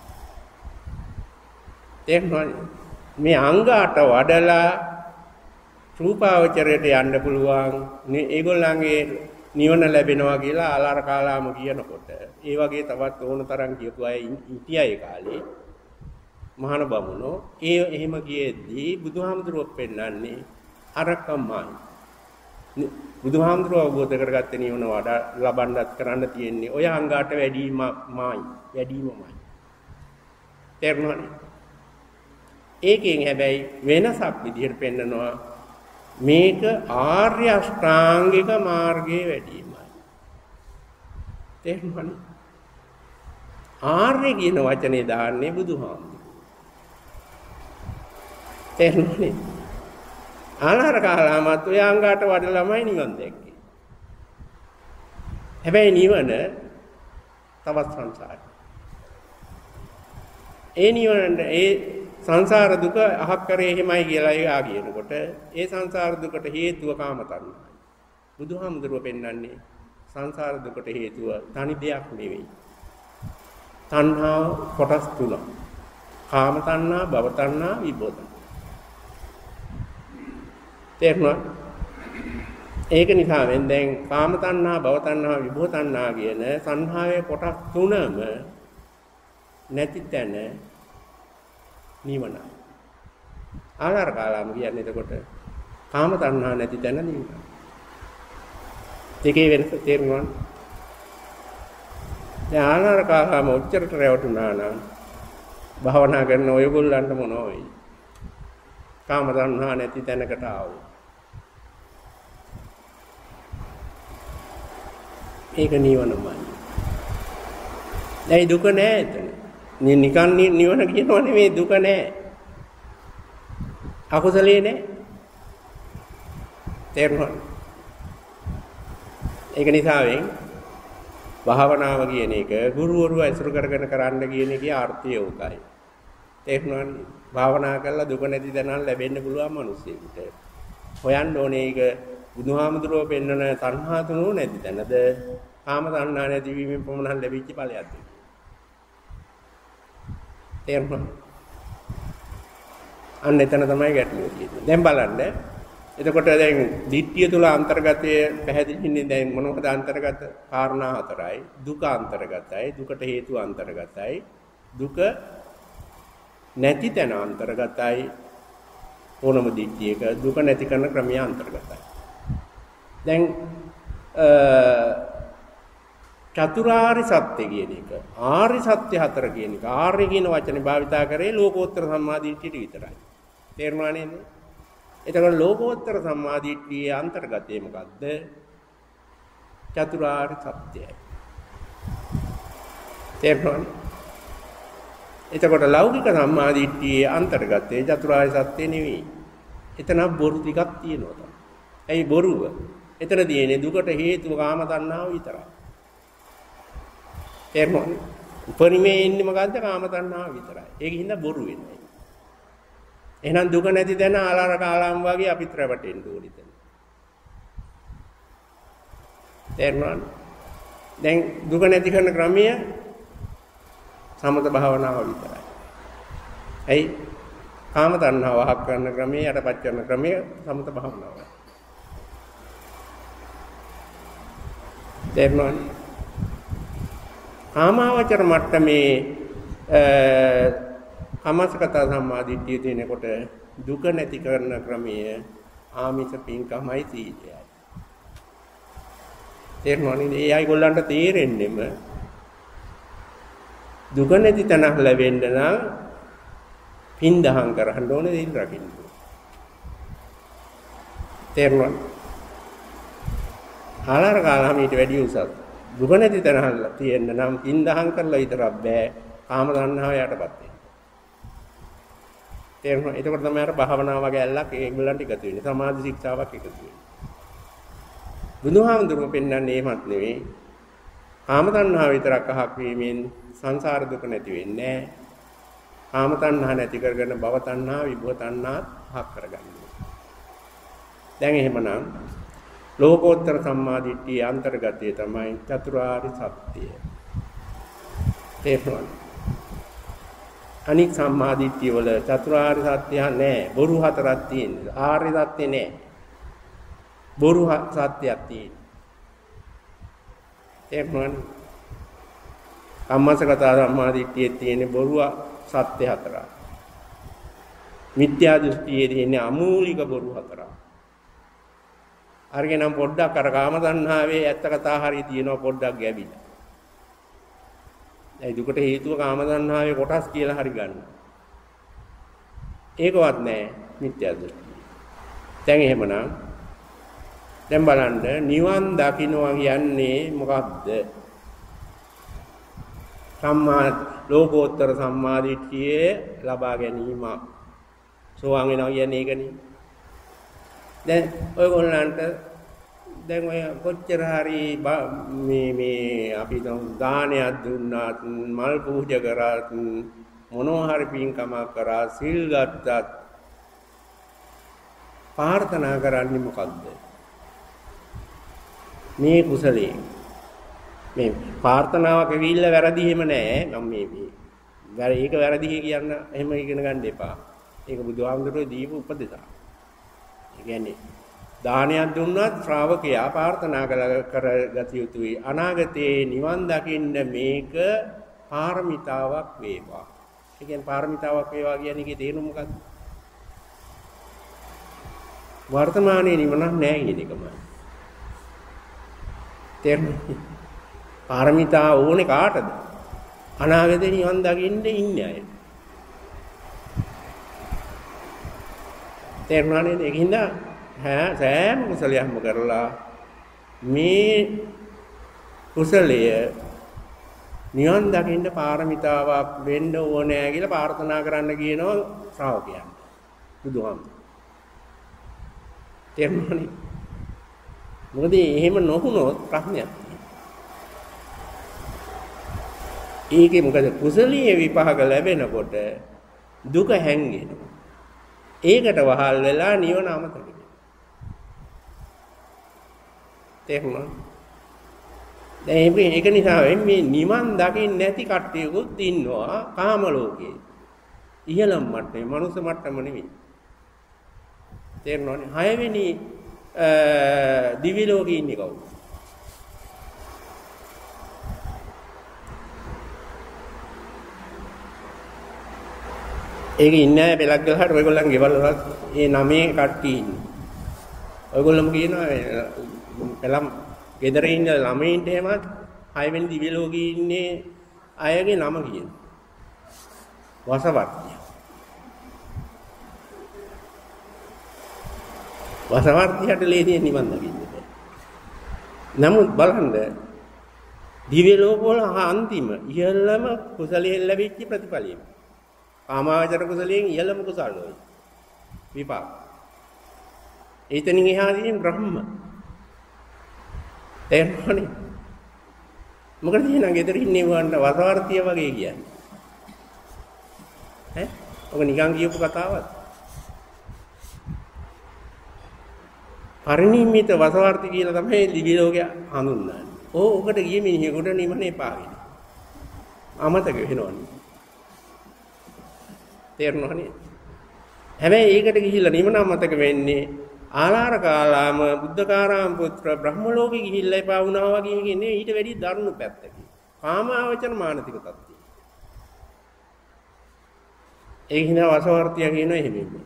Speaker 1: තේරුණානේ? මේ අංගාට වඩලා රූපාවචරයට යන්න පුළුවන්. ඒගොල්ලන්ගේ නිවන ලැබෙනවා කියලා ආලාර කාලාම කියනකොට ඒ වගේ තවත් ඕන තරම් කියපු අය ඉතියා ඒ කාලේ මහාන බමුණෝ ඒ එහෙම කියෙද්දී බුදුහාමුදුරුවෝ පෙන්නන්නේ අරකමයි. බුදුහාමුදුරුවෝ අවබෝධ කරගත්තේ නිවන වඩා ලබන්නත් කරන්න තියෙන්නේ ඔය අංගාට වැඩිමයි වැඩිමමයි. තේරුණානේ? ඒකෙන් හැබැයි වෙනසක් විදිහට පෙන්නනවා මේක ආර්ය අෂ්ටාංගික මාර්ගයේ වැඩිමයි. තේරුණානේ? ආර්ය කියන වචනේ දාන්නේ බුදුහාමුදුරුවෝ. තේරුණානේ? ආලාර කාලාමත් ඔය අංගාට වඩලාමයි නිවන් දැක්කේ. හැබැයි නිවන තවත් සංසාරය. ඒ නිවන ඒ සංසාර දුක අහක් කරේ එහෙමයි කියලා එයා කියනකොට ඒ සංසාර දුකට හේතුව කාම තණ්හාවයි. බුදුහාමුදුරුවෝ පෙන්වන්නේ සංසාර දුකට හේතුව තනි දෙයක් නෙවෙයි. තණ්හාව කොටස් තුනක්. කාම තණ්හා, භව තණ්හා, විභව තණ්හා. තේරුණා? ඒක නිසා දැන් කාම තණ්හා, භව තණ්හා, විභව තණ්හා කියන සංහාවේ කොටස් තුනම නැති තැන නිවන. ආලාර කාලාම කියන්නේ එතකොට කාම තණ්හා නැති තැන නිවන. දෙකේ වෙනස තේරුණා? දැන් ආලාර කාලාම ඔච්චරට රැවටුණා නම් භාවනා කරන ඔයගොල්ලන්ට මොනෝ වෙයි? කාම තණ්හා නැති තැනකට ආවෝ. ඒක නිවනමයි. දැන් දුක නෑ එතන. නිකන් නිවන කියනවා නෙමෙයි දුක නෑ. අකුසලේ නෑ. තේරුණා? ඒක නිසාවෙන් භාවනාව කියන එක ගුරුවරු ඇසුරු කරගෙන කරන්න කියන එකේ අර්ථය උකයි. තේරුණානේ? භාවනා කරලා දුක නැති තැනක් ලැබෙන්න පුළුවන් මිනිස්සෙකුට. හොයන්න ඕනේ ඒක බුදුහාමුදුරුවෝ පෙන්වන තණ්හා තුනෝ නැති තැනද කාම තණ්හා නැතිවීමෙන් පමණක් ලැබිච්ච ඵලයක්ද? තේරුණා? අන්න එතන තමයි ගැටලුව තියෙන්නේ. දැන් බලන්න. එතකොට දැන් දිට්ඨිය තුල අන්තර්ගතයේ පැහැදිලින්නේ දැන් මොනවද අන්තර්ගත? කාරණා හතරයි. දුක අන්තර්ගතයි. දුකට හේතුව අන්තර්ගතයි. දුක නැති තැන අන්තර්ගතයි. ඕනම දිට්ඨියක දුක නැති කරන ක්‍රමය අන්තර්ගතයි. දැන් චතුරාර්ය සත්‍ය කියන එක ආර්ය සත්‍ය හතර කියන එක ආර්ය කියන වචනේ භාවිතා කරේ ලෝකෝත්තර සම්මාදිට්ඨියට විතරයි. තේරුණා නේද? එතකොට ලෝකෝත්තර සම්මාදිට්ඨියේ අන්තර්ගතය මොකද්ද? චතුරාර්ය සත්‍යයි. තේරුණානේ? එතකොට ලෞකික සම්මාදිට්ඨියේ අන්තර්ගතය චතුරාර්ය සත්‍ය නෙවෙයි. එතන බොරු ටිකක් තියෙනවා තමයි. ඇයි බොරුව? එතන තියෙන්නේ දුකට හේතුව කාම තණ්හාව විතරයි. තේරුණානේ? උපරිමේ ඉන්නේ මොකද්ද? කාම තණ්හාව විතරයි. ඒකින්ද බොරු වෙන්නේ. එහෙනම් දුක නැති තැන ආලාර කාලාම් වගේ අපිත් රැවටෙන්න ඕනේ දැන්. තේරුණානේ? දැන් දුක නැති කරන ක්‍රමය සමත භාවනාව විතරයි. ඇයි? කාම තණ්හාව වහක් කරන ක්‍රමය යටපත් කරන ක්‍රමය සමත භාවනාව. තේරුණානේ? කාමාවචර මට්ටමේ අමසකත සම්මාදිට්ඨිය තියෙනකොට දුක නැති කරන ක්‍රමය ආමිෂ පින්කමයි සීලයයි. තේරුණානේ? ඒ අයගොල්ලන්ට තේරෙන්නෙම දුක නැති තැනක් ලැබෙන්න නම් පින් දහම් කරන්න ඕනේ දින් රකින්න. තේරුණානේ? ආලාර කාලම ඊට වැඩි උසස්. දුක නැති තැනක් තියෙන්න නම් පින් දහම් කරලා විතරක් බෑ. කාම තණ්හාව යටපත් වෙන්න. තේරුණා? එතකොට තමයි අර භාවනාව වගේ ඇල්ලක් ඒගොල්ලන්ට එකතු වෙන්නේ. සමාධි ශික්ෂාවක් එකතු වෙන්නේ. බුදුහාමුදුරුවෝ පෙන්වන්නේ එහෙමත් නෙවෙයි. කාම තණ්හාව විතරක් අහක් වීමෙන් සංසාර දුක නැති වෙන්නේ නැහැ. කාම තණ්හා නැති කරගෙන භව තණ්හා, විභව තණ්හා අහක් කරගන්නවා. දැන් එහෙමනම් ලෝකෝත්තර සම්මාදිට්ඨිය අන්තර්ගතය තමයි චතුරාර්ය සත්‍යය. තේරුණාද? අනික් සම්මාදිට්ඨිය වල චතුරාර්ය සත්‍ය නැහැ. බොරු හතරක් තියෙනවා. ආර්ය සත්‍ය නැහැ. බොරු සත්‍යයක් තියෙනවා. තේරුණාද? කම්මසගත සම්මාදිට්ඨියේ තියෙන බොරුව සත්‍ය හතරක්. මිත්‍යා දෘෂ්ටියේ තියෙන අමූලික බොරු හතරක්. අරගෙන නම් පොඩ්ඩක් අර කාම තණ්හාවේ ඇත්ත කතා හරිය තියෙනවා පොඩ්ඩක් ගැබිලා. ඒ දුකට හේතුව කාම තණ්හාවේ කොටස් කියලා හරි ගන්න. ඒකවත් නැහැ මිත්‍යා දෘෂ්ටිය. දැන් එහෙමනම් දැන් බලන්න නිවන් දකින්නවා කියන්නේ මොකක්ද? සම්මා ලෝකෝත්තර සම්මාදිට්ඨිය ලබා ගැනීම. සෝවාන් වෙනවා කියන්නේ ඒකනේ. දැන් ඔයගොල්ලන්ට දැන් ඔය කොච්චර හරි මේ මේ අපි දානයක් දුන්නාත් මල් පූජා කරාත් මොනවා හරි පින්කමක් කරා සිල් ගත්තත් ප්‍රාර්ථනා කරන්නේ මොකද්ද? මේ කුසලයේ මේ ප්‍රාර්ථනාවක් ඇවිල්ලා වැරදි එහෙම නෑ. මම මේ මේ ඒක වැරදි කියන්න එහෙම ඉගෙන ගන්න එපා. ඒක බුදුහාමුදුරුවෝ දීපු උපදේශය. ඒ කියන්නේ දානයක් දුන්නත් ශ්‍රාවකයා ප්‍රාර්ථනා කරගත යුතුයි. අනාගතේ නිවන් දකින්න මේක පාරමිතාවක් වේවා. ඒ කියන්නේ පාරමිතාවක් වේවා කියන්නේ ඒකේ තේරුම මොකක්ද? වර්තමානයේ නිවනක් නෑ කියන එකමයි. තේරුණා? පාරමිතා ඕනේ කාටද? අනාගතේ නිවන් දකින්න ඉන්නේ අය. තේරුණා නේද? ඒකින්ද සෑම කුසලයක්ම කරලා මේ කුසලය නිවන් දකින්න පාරමිතාවක් වෙන්න ඕනේ කියලා ප්‍රාර්ථනා කරන්න කියනවා ශ්‍රාවකයන්. බුදුහාමුදුරුවෝ. තේරුණානේ? මොකද එහෙම නොවුනොත් ප්‍රශ්නයක් තියෙනවා. ඒකේ මොකද කුසලීය විපාක ලැබෙනකොට දුක හැංගෙනවා. ඒකට වහල් වෙලා නිවන අමතක වෙනවා. තේරුණා? දැන් ඒක නිසා මේ නිවන් දකින්න නැති කට්ටියකුත් ඉන්නවා කාම ලෝකේ. ඉහළම මට්ටමේ මනුස්ස මට්ටම නෙවෙයි. තේරුණානේ? හයවෙනි දිවි ලෝකේ ඉන්නේ කවුද? ඒක ඉන්නේ බෙලක් ගලහට ඔයගොල්ලන් ගෙවල් වලත් ඒ නමේ කට්ටිය ඉන්නේ. ඔයගොල්ලෝම කියනවා පළම් ගෙදර ඉන්න ළමයින්ට එහෙමත් හයවෙනි දිව්‍ය ලෝකේ ඉන්නේ අයගේ නම කියන. වසවර්තිය. වසවර්තියට ලේසියෙන් නිවන් දකින්න බෑ. නමුත් බලන්න දිව්‍ය ලෝක වල අන්තිම ඉහළම කුසලයෙන් ලැබිච්ච ප්‍රතිඵලය. කාමාවචර කුසලයෙන් ඉහළම කුසල වේ. විපාක. එතනින් එහාදී බ්‍රහ්ම. තේරුණානේ? මොකද එහෙනම් ගෙදර ඉන්නේ වන්ට වසවර්තිය වගේ කියන්නේ. ඈ? ඔක නිකන් කියපු කතාවක්. පරිණිම්මිත වසවර්ති කියලා තමයි දිවි ලෝකය හඳුන්වන්නේ. ඕ ඔකට ගිය මිනිහෙකුට නිවනේ පාවින. අමතක වෙනවනේ. තේරුණානේ? හැබැයි ඒකට ගිහිල්ලා නිවන අමතක වෙන්නේ ආලාර කාලාම බුද්ධකාරාම පුත්‍ර බ්‍රහ්ම ලෝකෙ ගිහිල්ලා එපා වුණා වගේ කියන්නේ ඊට වැඩි දරුණු පැත්තකින්. කාමාවචන මානසික තත්ත්වය. ඒ හිනා වසවර්තිය කියනවා එහෙම ඉන්නේ.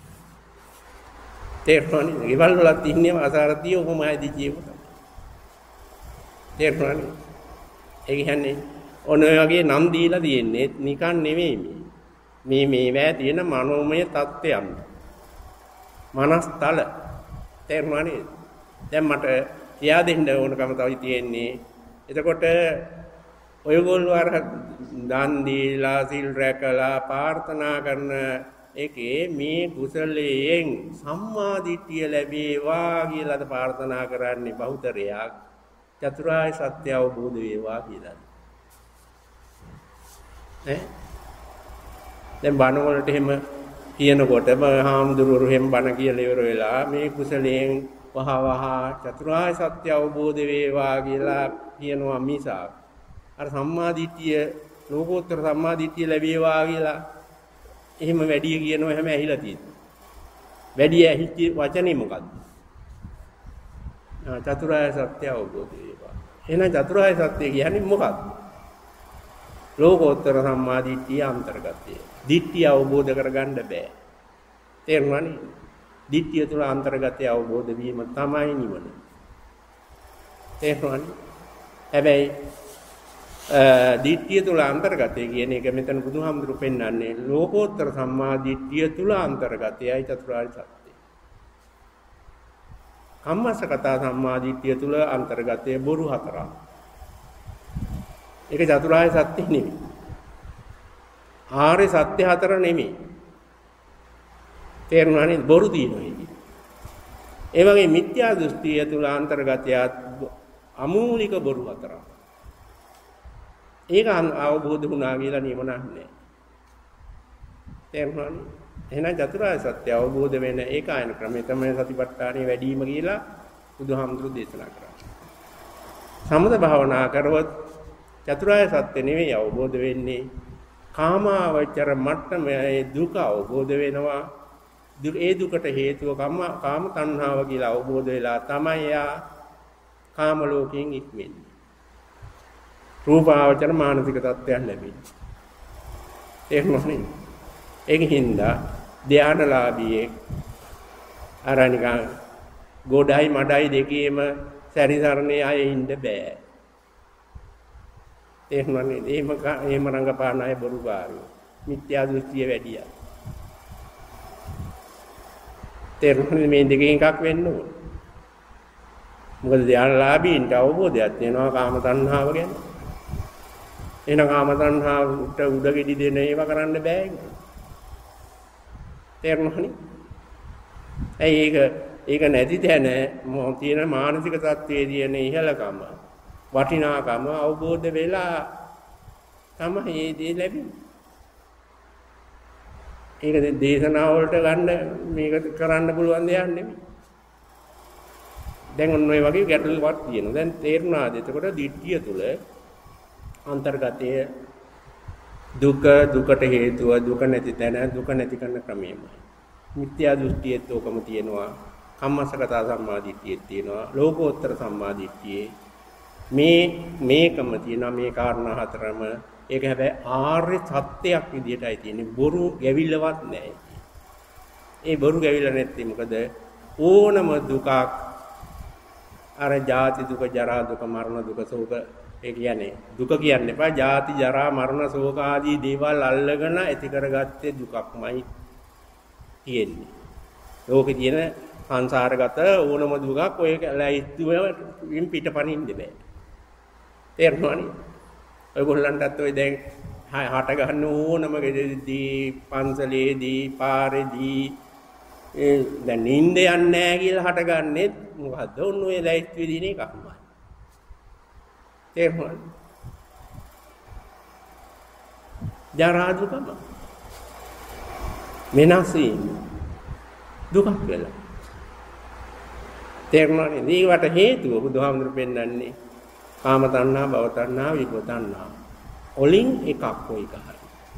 Speaker 1: තේරුණානේ? ගෙවල් වලත් ඉන්නේ වසවර්තිය ඔහොම ආදී ජීවිත. තේරුණානේ? ඒ කියන්නේ ඔන්න ඔය වගේ නම් දීලා තියෙන්නේ නිකන් නෙමෙයි මේ. මේ මේවැ තියෙන මනෝමය තත්ත්වයන්. මනස්තල. තේරුණානේ? දැන් මට කියා දෙන්න ඕනකම තමයි තියෙන්නේ. එතකොට ඔයගොල්ලෝ අර දන් දීලා සිල් රැකලා ප්‍රාර්ථනා කරන එකේ මේ කුසලයෙන් සම්මා දිට්ඨිය ලැබේවා කියලාද ප්‍රාර්ථනා කරන්නේ බහුතරයක්. චතුරාර්ය සත්‍ය අවබෝධ වේවා කියලා. ඈ දැන් බණ වලට එහෙම කියනකොටම හාමුදුරුවෝ එහෙම බණ කියලා ඉවර වෙලා මේ කුසලයෙන් වහ වහ චතුරාර්ය සත්‍ය අවබෝධ වේවා කියලා කියනවා මිසක් අර සම්මා දිට්ඨිය ලෝකෝත්තර සම්මා දිට්ඨිය ලැබේවා කියලා එහෙම වැඩි කියනවා හැම ඇහිලා තියෙනවා. වැඩි ඇහිච්ච වචනේ මොකද්ද? චතුරාර්ය සත්‍ය අවබෝධ වේවා. එහෙනම් චතුරාර්ය සත්‍ය කියන්නේ මොකක්ද? ලෝකෝත්තර සම්මා දිට්ඨිය අන්තර්ගතය. දිට්ඨිය අවබෝධ කරගන්න බෑ. තේරුණානේ? දිට්ඨිය තුළ අන්තර්ගතය අවබෝධ වීම තමයි නිවන. තේරුණානේ? හැබැයි දිට්ඨිය තුළ අන්තර්ගතය කියන එක මෙතන බුදුහාමුදුරු පෙන්වන්නේ ලෝකෝත්තර සම්මා දිට්ඨිය තුළ අන්තර්ගතයයි චතුරාර්ය සත්‍යය. කම්මස්සගත සම්මා දිට්ඨිය තුළ අන්තර්ගතය බොරු හතරක්. ඒක චතුරාර්ය සත්‍ය නෙමෙයි. ආර්ය සත්‍ය හතර නෙමෙයි. තේරුණානේ? බොරු දිනනවා ඒක. ඒ වගේ මිත්‍යා දෘෂ්ටිය තුළ අන්තර්ගතය අමූලික බොරු හතරක්. ඒක අවබෝධ වුණා කියලා නිවනක් නැහැ. තේරුණානේ? එහෙනම් චතුරාර්ය සත්‍ය අවබෝධ වෙන ඒකායන ක්‍රමය තමයි සතිපට්ඨානෙ වැඩිම කියලා බුදුහාමුදුරු දේශනා කරා. සමත භාවනා කරවත් චතුරාර්ය සත්‍ය නෙවෙයි අවබෝධ වෙන්නේ. කාමාවචර මට්ටමේ දුක අවබෝධ වෙනවා. ඒ දුකට හේතුව කාම කාම තණ්හාව කියලා අවබෝධ වෙලා තමයි යා කාම ලෝකයෙන් ඉක්මෙන්නේ. රූපාවචර මානසික තත්ත්වයන් ලැබෙන්නේ. ඒක මොන්නේ? ඒක හින්දා ධානලාභියේ අරණිකා ගොඩයි මඩයි දෙකේම සැරිසරණේ අය ඉන්න බෑ. ඒක මොන්නේ? එහෙම එහෙම රංගපාන අය බොරුකාරයෝ. මිත්‍යා දෘෂ්ටිය වැඩියා. තේරුණානේ? මේ දෙකෙන් එකක් වෙන්න ඕන. මොකද ධානලාභීන්ට අවබෝධයක් තියෙනවා කාම තණ්හාව ගැන. එහෙනම් කාම තණ්හාවට උඩගෙඩි දෙන ඒවා කරන්න බෑ. තේරුණානේ? ඇයි ඒක ඒක නැති තැන මොහොත තියෙන මානසික තත්ත්වයේ තියෙන ඉහළකම වටිනාකම අවබෝධ වෙලා තමයි මේ දේ ලැබෙන්නේ. ඒක දේශනා වලට ගන්න මේක කරන්න පුළුවන් දෙයක් නෙමෙයි. දැන් ඔන්න ඔය වගේ ගැටලුවක් තියෙනවා. දැන් තේරුණාද? එතකොට දිට්ඨිය තුල අන්තර්ගතයේ දුක දුකට හේතුව දුක නැති තැන දුක නැති කරන ක්‍රමයමයි. මිත්‍යා දෘෂ්ටියෙත් ඕකම තියෙනවා. කම්මසගත සම්මාදිට්ඨියෙත් තියෙනවා. ලෝකෝත්තර සම්මාදිට්ඨියේ මේ මේකම තියෙනවා මේ කාරණා හතරම. ඒක හැබැයි ආර්ය සත්‍යයක් විදිහටයි තියෙන්නේ. බොරු ගැවිල්ලවත් නැහැ. ඒ බොරු ගැවිල්ල නැත්තේ මොකද? ඕනම දුකක් අර ජාති දුක, ජරා දුක, මරණ දුක, ශෝක ඒ කියන්නේ දුක කියන්නේ එපා. ජාති, ජරා, මරණ, ශෝක ආදී දේවල් අල්ලගෙන ඇති කරගත්තේ දුකක්මයි තියෙන්නේ. ලෝකේ තියෙන සංසාරගත ඕනම දුකක් ඔය ලැයිස්තුවෙන් පිටපණින්න බෑ. තේරුණානේ? ඔයගොල්ලන්ටත් ඔය දැන් හට ගන්න ඕනම ගෙදරදී, පන්සලේදී, පාරේදී ඒ දැන් නිින්ද යන්නේ නැහැ කියලා හටගන්නේ මොකද්ද? ඔන්න ඔය ලැයිස්තුවේ දින එකක්මයි. තේරුණාද? ජරා දුකම වෙනස්වීම දුකක් වෙලා. තේරුණානේ? මේවට හේතුව බුදුහාමුදුරු පෙන්නන්නේ කාම තණ්හා, භව තණ්හා, විභව තණ්හා. ඔලින් එකක් කොයි එකයි.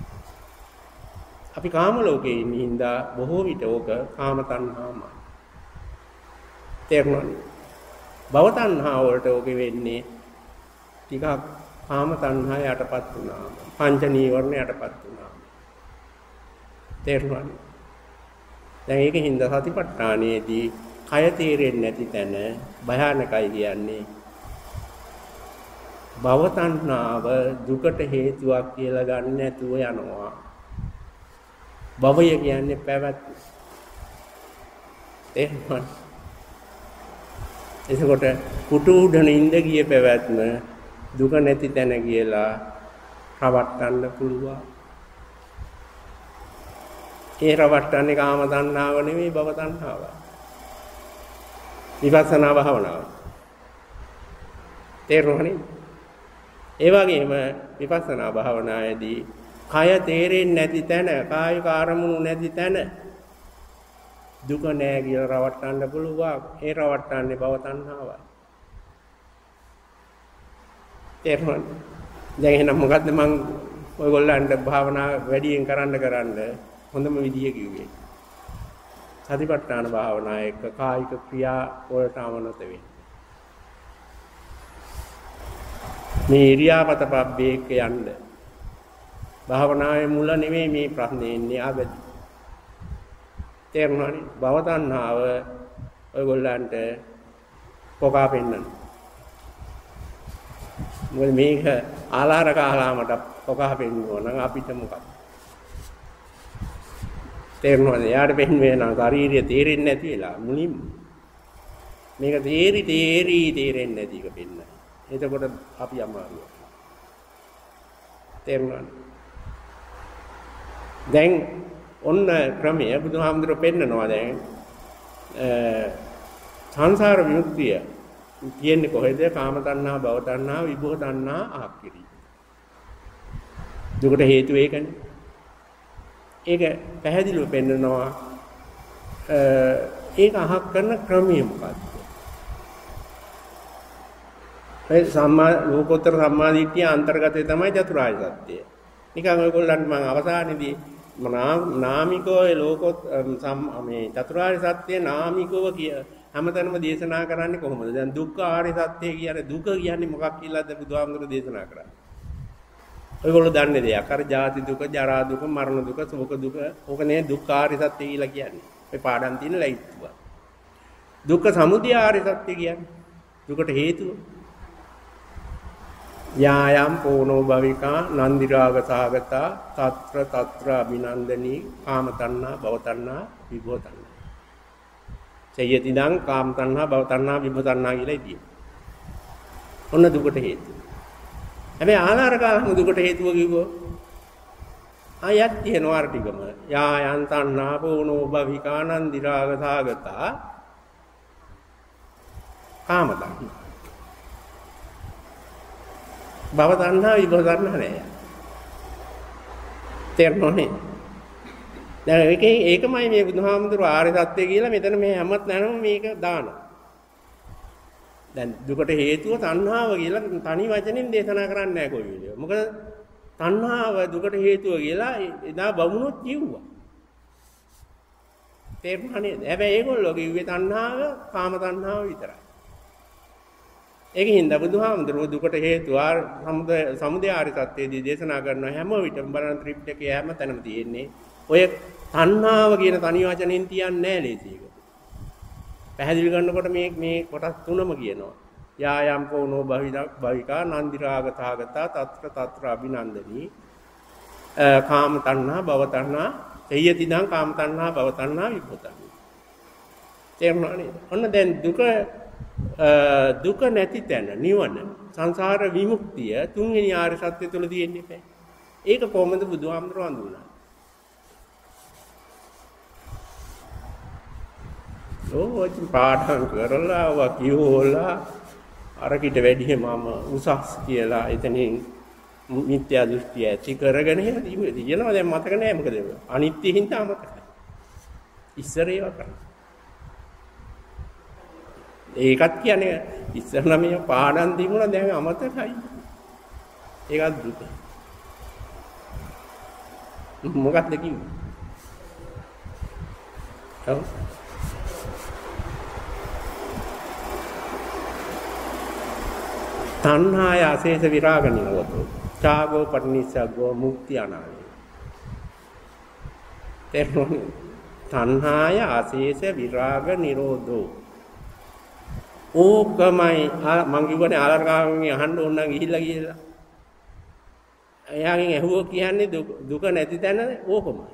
Speaker 1: අපි කාම ලෝකේ ඉන්න හින්දා බොහෝ විට ඕක කාම තණ්හාමයි. තේරුණානේ? භව තණ්හා වලට ඕක වෙන්නේ ටිකක් කාම තණ්හා යටපත් වුණාම, පංච නීවරණ යටපත් වුණාම. තේරුණානේ? දැන් ඒක හින්දා සතිපට්ඨානයේදී කය තේරෙන්නේ නැති තැන භයානකයි කියන්නේ. භව තණ්හාව දුකට හේතුවක් කියලා ගන්න නැතුව යනවා. භවය කියන්නේ පැවැත්ම. එහෙමයි. එතකොට කුටු උඩන ඉඳ ගිය පැවැත්ම දුක නැති තැන කියලා රවට්ටන්න පුළුවන්. ඒ රවට්ටන්නේ කාම තණ්හාව නෙමෙයි භව තණ්හාවයි. විපස්සනා භාවනාව. තේරුණානේ? ඒ වගේම විපස්සනා භාවනාවේදී කය තේරෙන්නේ නැති තැන, කායික අරමුණු නැති තැන දුක නෑ කියලා රවට්ටන්න පුළුවන්. ඒ රවට්ටන්නේ භව තණ්හාවයි. තේරුණාද? දැන් එහෙනම් මොකද්ද මම ඔයගොල්ලන්ට භාවනා වැඩියෙන් කරන්න කරන්න හොඳම විදිය කිව්වේ? සතිපට්ඨාන භාවනා එක්ක කායික ක්‍රියා වලට අවනත වෙන්න. මේ ඉරියාපත පබ්බේක යන්න. භාවනාවේ මුල නෙමෙයි මේ ප්‍රශ්නේ ඉන්නේ ආගදී. තේරුණානේ? භව තණ්හාව ඔයගොල්ලන්ට පොකා පෙන්නන. මොකද මේක ආලාර කාලාමට පොකා පෙන්වනවා නම් අපිට මොකක්ද? තේරුණාද? යාට පෙන්වේ නම් ශාරීරිය තේරෙන්නේ නැති වෙලා මුලින්ම මේක තේරි තේරි තේරෙන්නේ නැති එක පෙන්නන. එතකොට අපි අමාරුයි. තේරුණාද? දැන් ඔන්න ක්‍රමය බුදුහාමුදුරුවෝ පෙන්නනවා. දැන් සංසාර විමුක්තිය කියන්නේ කොහෙද? කාම තණ්හා, භව තණ්හා, විභව තණ්හා ආකිරි. දුකට හේතුව ඒකනේ. ඒක පැහැදිලිව පෙන්නනවා. ඒක අහක් කරන ක්‍රමය මොකක්ද? ඒ සම්මා ලෝකෝත්තර සම්මාදිට්ඨිය අන්තර්ගතය තමයි චතුරාර්ය සත්‍යය. නිකන් ඔයගොල්ලන්ට මම අවසානයේදී නාමිකෝ ඒ ලෝකෝත් මේ චතුරාර්ය සත්‍ය නාමිකව කිය හැමතැනම දේශනා කරන්නේ කොහොමද? දැන් දුක්ඛ ආර්ය සත්‍ය කියන්නේ දුක කියන්නේ මොකක් කියලාද බුදුහාමුදුරුවෝ දේශනා කරන්නේ? ඔයගොල්ලෝ දන්නේ දෙයක්. අර ජාති දුක, ජරා දුක, මරණ දුක, ශෝක දුක. ඕක නේ දුක්ඛ ආර්ය සත්‍ය කියලා කියන්නේ. මේ පාඩම් තියෙන ලයිස්තුව. දුක්ඛ සමුදය ආර්ය සත්‍ය කියන්නේ දුකට හේතුව. යායම් පෝනෝ භවිකා නන්දි රාග සාගතා తත්‍ර తත්‍ර අභිනන්දනී කාම තණ්හා භව තණ්හා විභව තණ්හා. චයතිදං කාම තණ්හා භව තණ්හා විභව තණ්හා කියලා ඉතියි. ඔන්න දුකට හේතුව. හැබැයි ආලාර කාලම දුකට හේතුව කිව්වෝ ආයත් කියනවා අර ටිකම. යායම් තණ්හා පෝනෝ භවිකා නන්දි රාග සාගතා කාම තණ්හා භව තණ්හා විභව තණ්හා නෑ. තේරුණානේ? දැන් ඒකේ ඒකමයි මේ බුදුහාමුදුරුවෝ ආර්ය සත්‍ය කියලා මෙතන මේ හැමත් නැනම මේක දානවා. දැන් දුකට හේතුව තණ්හාව කියලා තනි වචනෙන් දේශනා කරන්නේ නැහැ කොයි වෙලෙම. මොකද තණ්හාව දුකට හේතුව කියලා එදා බමුණොත් කිව්වා. තේරුණා නේද? හැබැයි ඒගොල්ලෝ කිව්වේ තණ්හාව කාම තණ්හාව විතරයි. ඒකින්ද බුදුහාමුදුරුවෝ දුකට හේතුව සමුදය සමුදය ආර්ය සත්‍යයේදී දේශනා කරන හැම විටම බලන ත්‍රිපිටකයේ හැම තැනම තියෙන්නේ ඔය තණ්හාව කියන තනි වචනෙන් තියන්නේ නැහැ ලේසියක. පැහැදිලි කරනකොට මේ මේ කොටස් තුනම කියනවා. යායම් කෝනෝ භවිකා නන්දි රාග තාගතා తත්‍ර తත්‍ර අභිනන්දනී කාම තණ්හා භව තණ්හා තේයති දං කාම තණ්හා භව තණ්හා විපතං. තේරුණා නේද? ඔන්න දැන් දුක දුක නැති තැන නිවන සංසාර විමුක්තිය තුන්වෙනි ආර්ය සත්‍ය තුල තියෙන්නේ නැහැ. ඒක කොහොමද බුදුහාමුදුරුවෝ අඳුනන්නේ? ඕක පාඩම් කරලා වකියෝලා අරකිට වැඩිය මම උසස් කියලා එතනින් මිත්‍යා දෘෂ්ටිය ඇති කරගෙන එහෙම තියෙනවා. දැන් මතක නෑ මොකද අනිත්‍ය හින්දා මතකයි. ඉස්සර ඒවා කරා. ඒකත් කියන්නේ ඉස්සර නම් මේ පාඩම් තිබුණා දැන් අමතකයි. ඒකත් දුක. මොකක්ද කිව්වේ? ඔව් තණ්හාය අශේෂ විරාග නිරෝධෝ ඡාගෝ පටිනිස්සග්ගෝ මුක්ති අනාලය. තේරුණාද? තණ්හාය අශේෂ විරාග නිරෝධෝ ඕකමයි මං කිව්වනේ ආලර්කාවෙන් අහන්න ඕන නම් ගිහිල්ලා ගිහිල්ලා එයාගෙන් ඇහුවෝ කියන්නේ දුක නැති තැන ඕකමයි.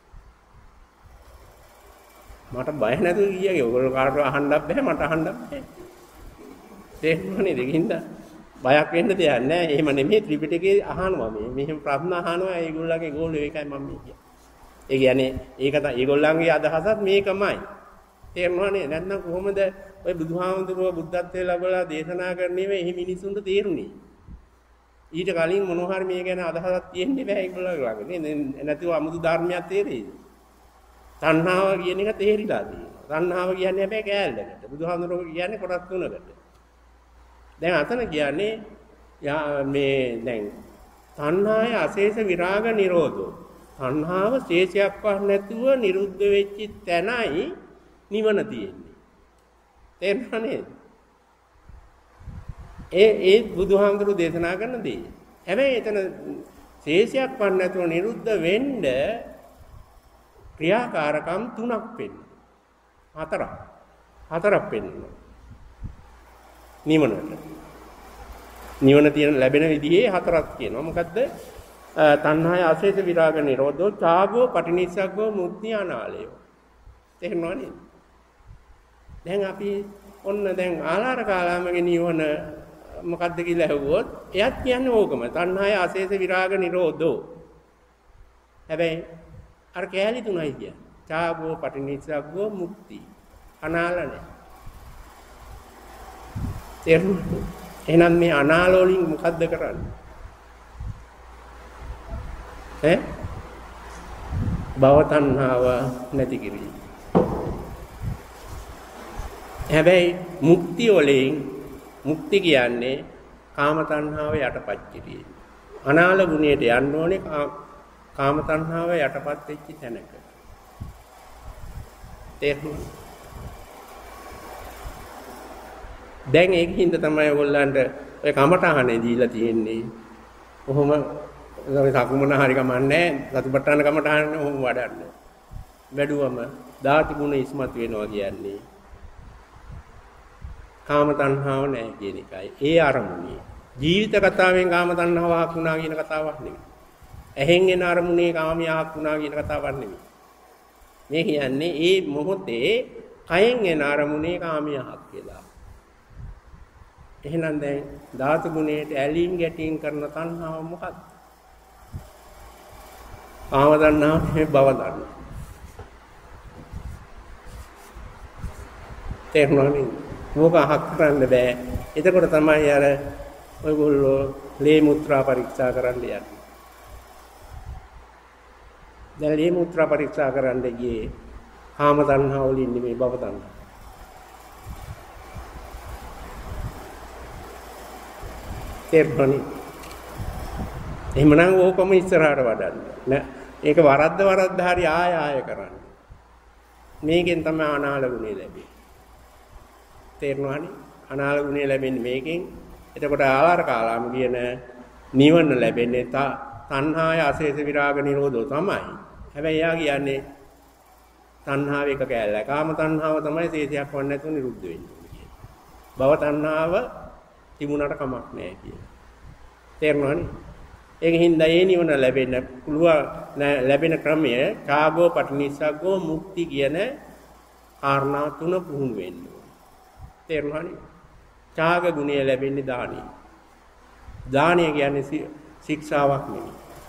Speaker 1: මට බය නැතුව ගියාගේ ඔයගොල්ලෝ කාටවත් අහන්නත් බෑ මට අහන්නත් බෑ. තේරුණානේ දෙකින්ද බයක් වෙන්න දෙයක් නැහැ. එහෙම නෙමෙයි ත්‍රිපිටකේ අහනවා මේ. මෙහෙම ප්‍රශ්න අහනවා ඒගොල්ලන්ගේ ගෝලෙ ඒකයි මම මේ කියන්නේ. ඒ කියන්නේ ඒක තමයි ඒගොල්ලන්ගේ අදහසත් මේකමයි. තේරුණානේ? නැත්නම් කොහොමද ඔය බුදුහාමුදුරුවෝ බුද්ධත්වයේ ලැබලා දේශනා කරන්නේ මේ මිනිසුන්ට තේරුණේ? ඊට කලින් මොනවා හරි මේ ගැන අදහසක් තියෙන්නේ බෑ ඒගොල්ලන්ගේ ළඟ. නේ නැතුව අමුතු ධර්මයක් තේරෙයිද? තණ්හාව කියන එක තේරිලා තියෙනවා. තණ්හාව කියන්නේ හැබැයි කෑල්ලකට. බුදුහාමුදුරුවෝ කියන්නේ කොටස් තුනකට. දැන් අතන කියන්නේ මේ දැන් තණ්හාය අශේෂ විරාග නිරෝධෝ. තණ්හාව ශේෂයක්වත් නැතුව නිරුද්ධ වෙච්ච තැනයි නිවන තියෙන්නේ. තේරුණා නේද? ඒ ඒ බුදුහාමුදුරුවෝ දේශනා කරන දේ. හැබැයි එතන ශේෂයක්වත් නැතුව නිරුද්ධ වෙන්න ක්‍රියාකාරකම් තුනක් වෙන්න. හතරක්. හතරක් වෙන්න. නිවනට නිවන තියෙන ලැබෙන විදිහේ හතරක් කියනවා. මොකද්ද? තණ්හාය අශේෂ විරාග නිරෝධෝ ඡාගෝ පටිනිස්සග්ගෝ මුක්ති අනාලය. තේරුණා නේද? දැන් අපි ඔන්න දැන් ආලාර කාලාමගේ නිවන මොකද්ද කියලා ඇහුවොත් එයත් කියන්නේ ඕකම. තණ්හාය අශේෂ විරාග නිරෝධෝ. හැබැයි අර කෑලි තුනයි කියන්නේ. ඡාගෝ පටිනිස්සග්ගෝ මුක්ති අනාලය. එහෙනම් මේ අනාලෝලින් මොකද්ද කරන්නේ? ඈ? භව තණ්හාව නැති කිරීම. හැබැයි මුක්ති වලින් මුක්ති කියන්නේ කාම තණ්හාව යටපත් කිරීම. අනාල ගුණයට යන්න ඕනේ කාම තණ්හාව යටපත් වෙච්ච තැනක. තේරුණා? දැන් ඒකින්ද තමයි ඔයගොල්ලන්ට ඔය කමටහනේ දීලා තියෙන්නේ. කොහොම සකුමන හරි කමන්නේ සතිපට්ඨාන කමටහනේ ඔහොම වඩන්න. වැඩුවම ධාතු ගුණ ඉස්මතු වෙනවා කියන්නේ. කාම තණ්හාව නැහැ කියන එකයි. ඒ අරමුණේ. ජීවිත කතාවෙන් කාම තණ්හාවක් වුණා කියන කතාවක් නෙමෙයි. ඇහෙන් එන අරමුණේ කාමියාවක් වුණා කියන කතාවක් නෙමෙයි. මේ කියන්නේ ඒ මොහොතේ කයෙන් එන අරමුණේ කාමියාවක් කියලා. එහෙනම් දැන් ධාතු ගුණයට ඇලීම් ගැටීම් කරන තණ්හාව මොකක්ද? කාම තණ්හාව නෙමෙයි භව තණ්හාව. තේරුණානේ? මොක අහක් කරන්න බෑ. එතකොට තමයි අර ඔයගොල්ලෝ ලේ මුත්‍රා පරීක්ෂා කරන්න යන්නේ. දැන් මේ මුත්‍රා පරීක්ෂා කරන්න ගියේ කාම තණ්හාව වලින් නෙමෙයි භව තණ්හාව. තේරුණානේ? එහෙමනම් ඕකම ඉස්සරහට වඩන්න. නෑ ඒක වරද්ද වරද්ද හරි ආය ආය කරන්න. මේකෙන් තමයි අනාල ගුණය ලැබෙන්නේ. තේරුණානේ? අනාල ගුණය ලැබෙන්නේ මේකෙන්. එතකොට ආලාර කාලාම කියන නිවන ලැබෙන්නේ තණ්හාය අශේෂ විරාග නිරෝධෝ තමයි. හැබැයි යා කියන්නේ තණ්හාව එක කැලල. කාම තණ්හාව තමයි ශේෂයක් වන්නේ නැතුව නිරුද්ධ වෙන්නේ කියන්නේ. භව තණ්හාව තිබුණාට කමක් නැහැ කියන්නේ. තේරුණානේ? ඒකින් හින්දා ඒ නිවන ලැබෙන්න පුළුවන් ලැබෙන ක්‍රමය ඡාගෝ පටිනිස්සග්ගෝ මුක්ති කියන කාරණා තුන පුහුණු වෙන්න ඕනේ. තේරුණානේ? ඡාග ගුණය ලැබෙන්නේ දානිය. දානිය කියන්නේ ශික්ෂාවක් නෙමෙයි.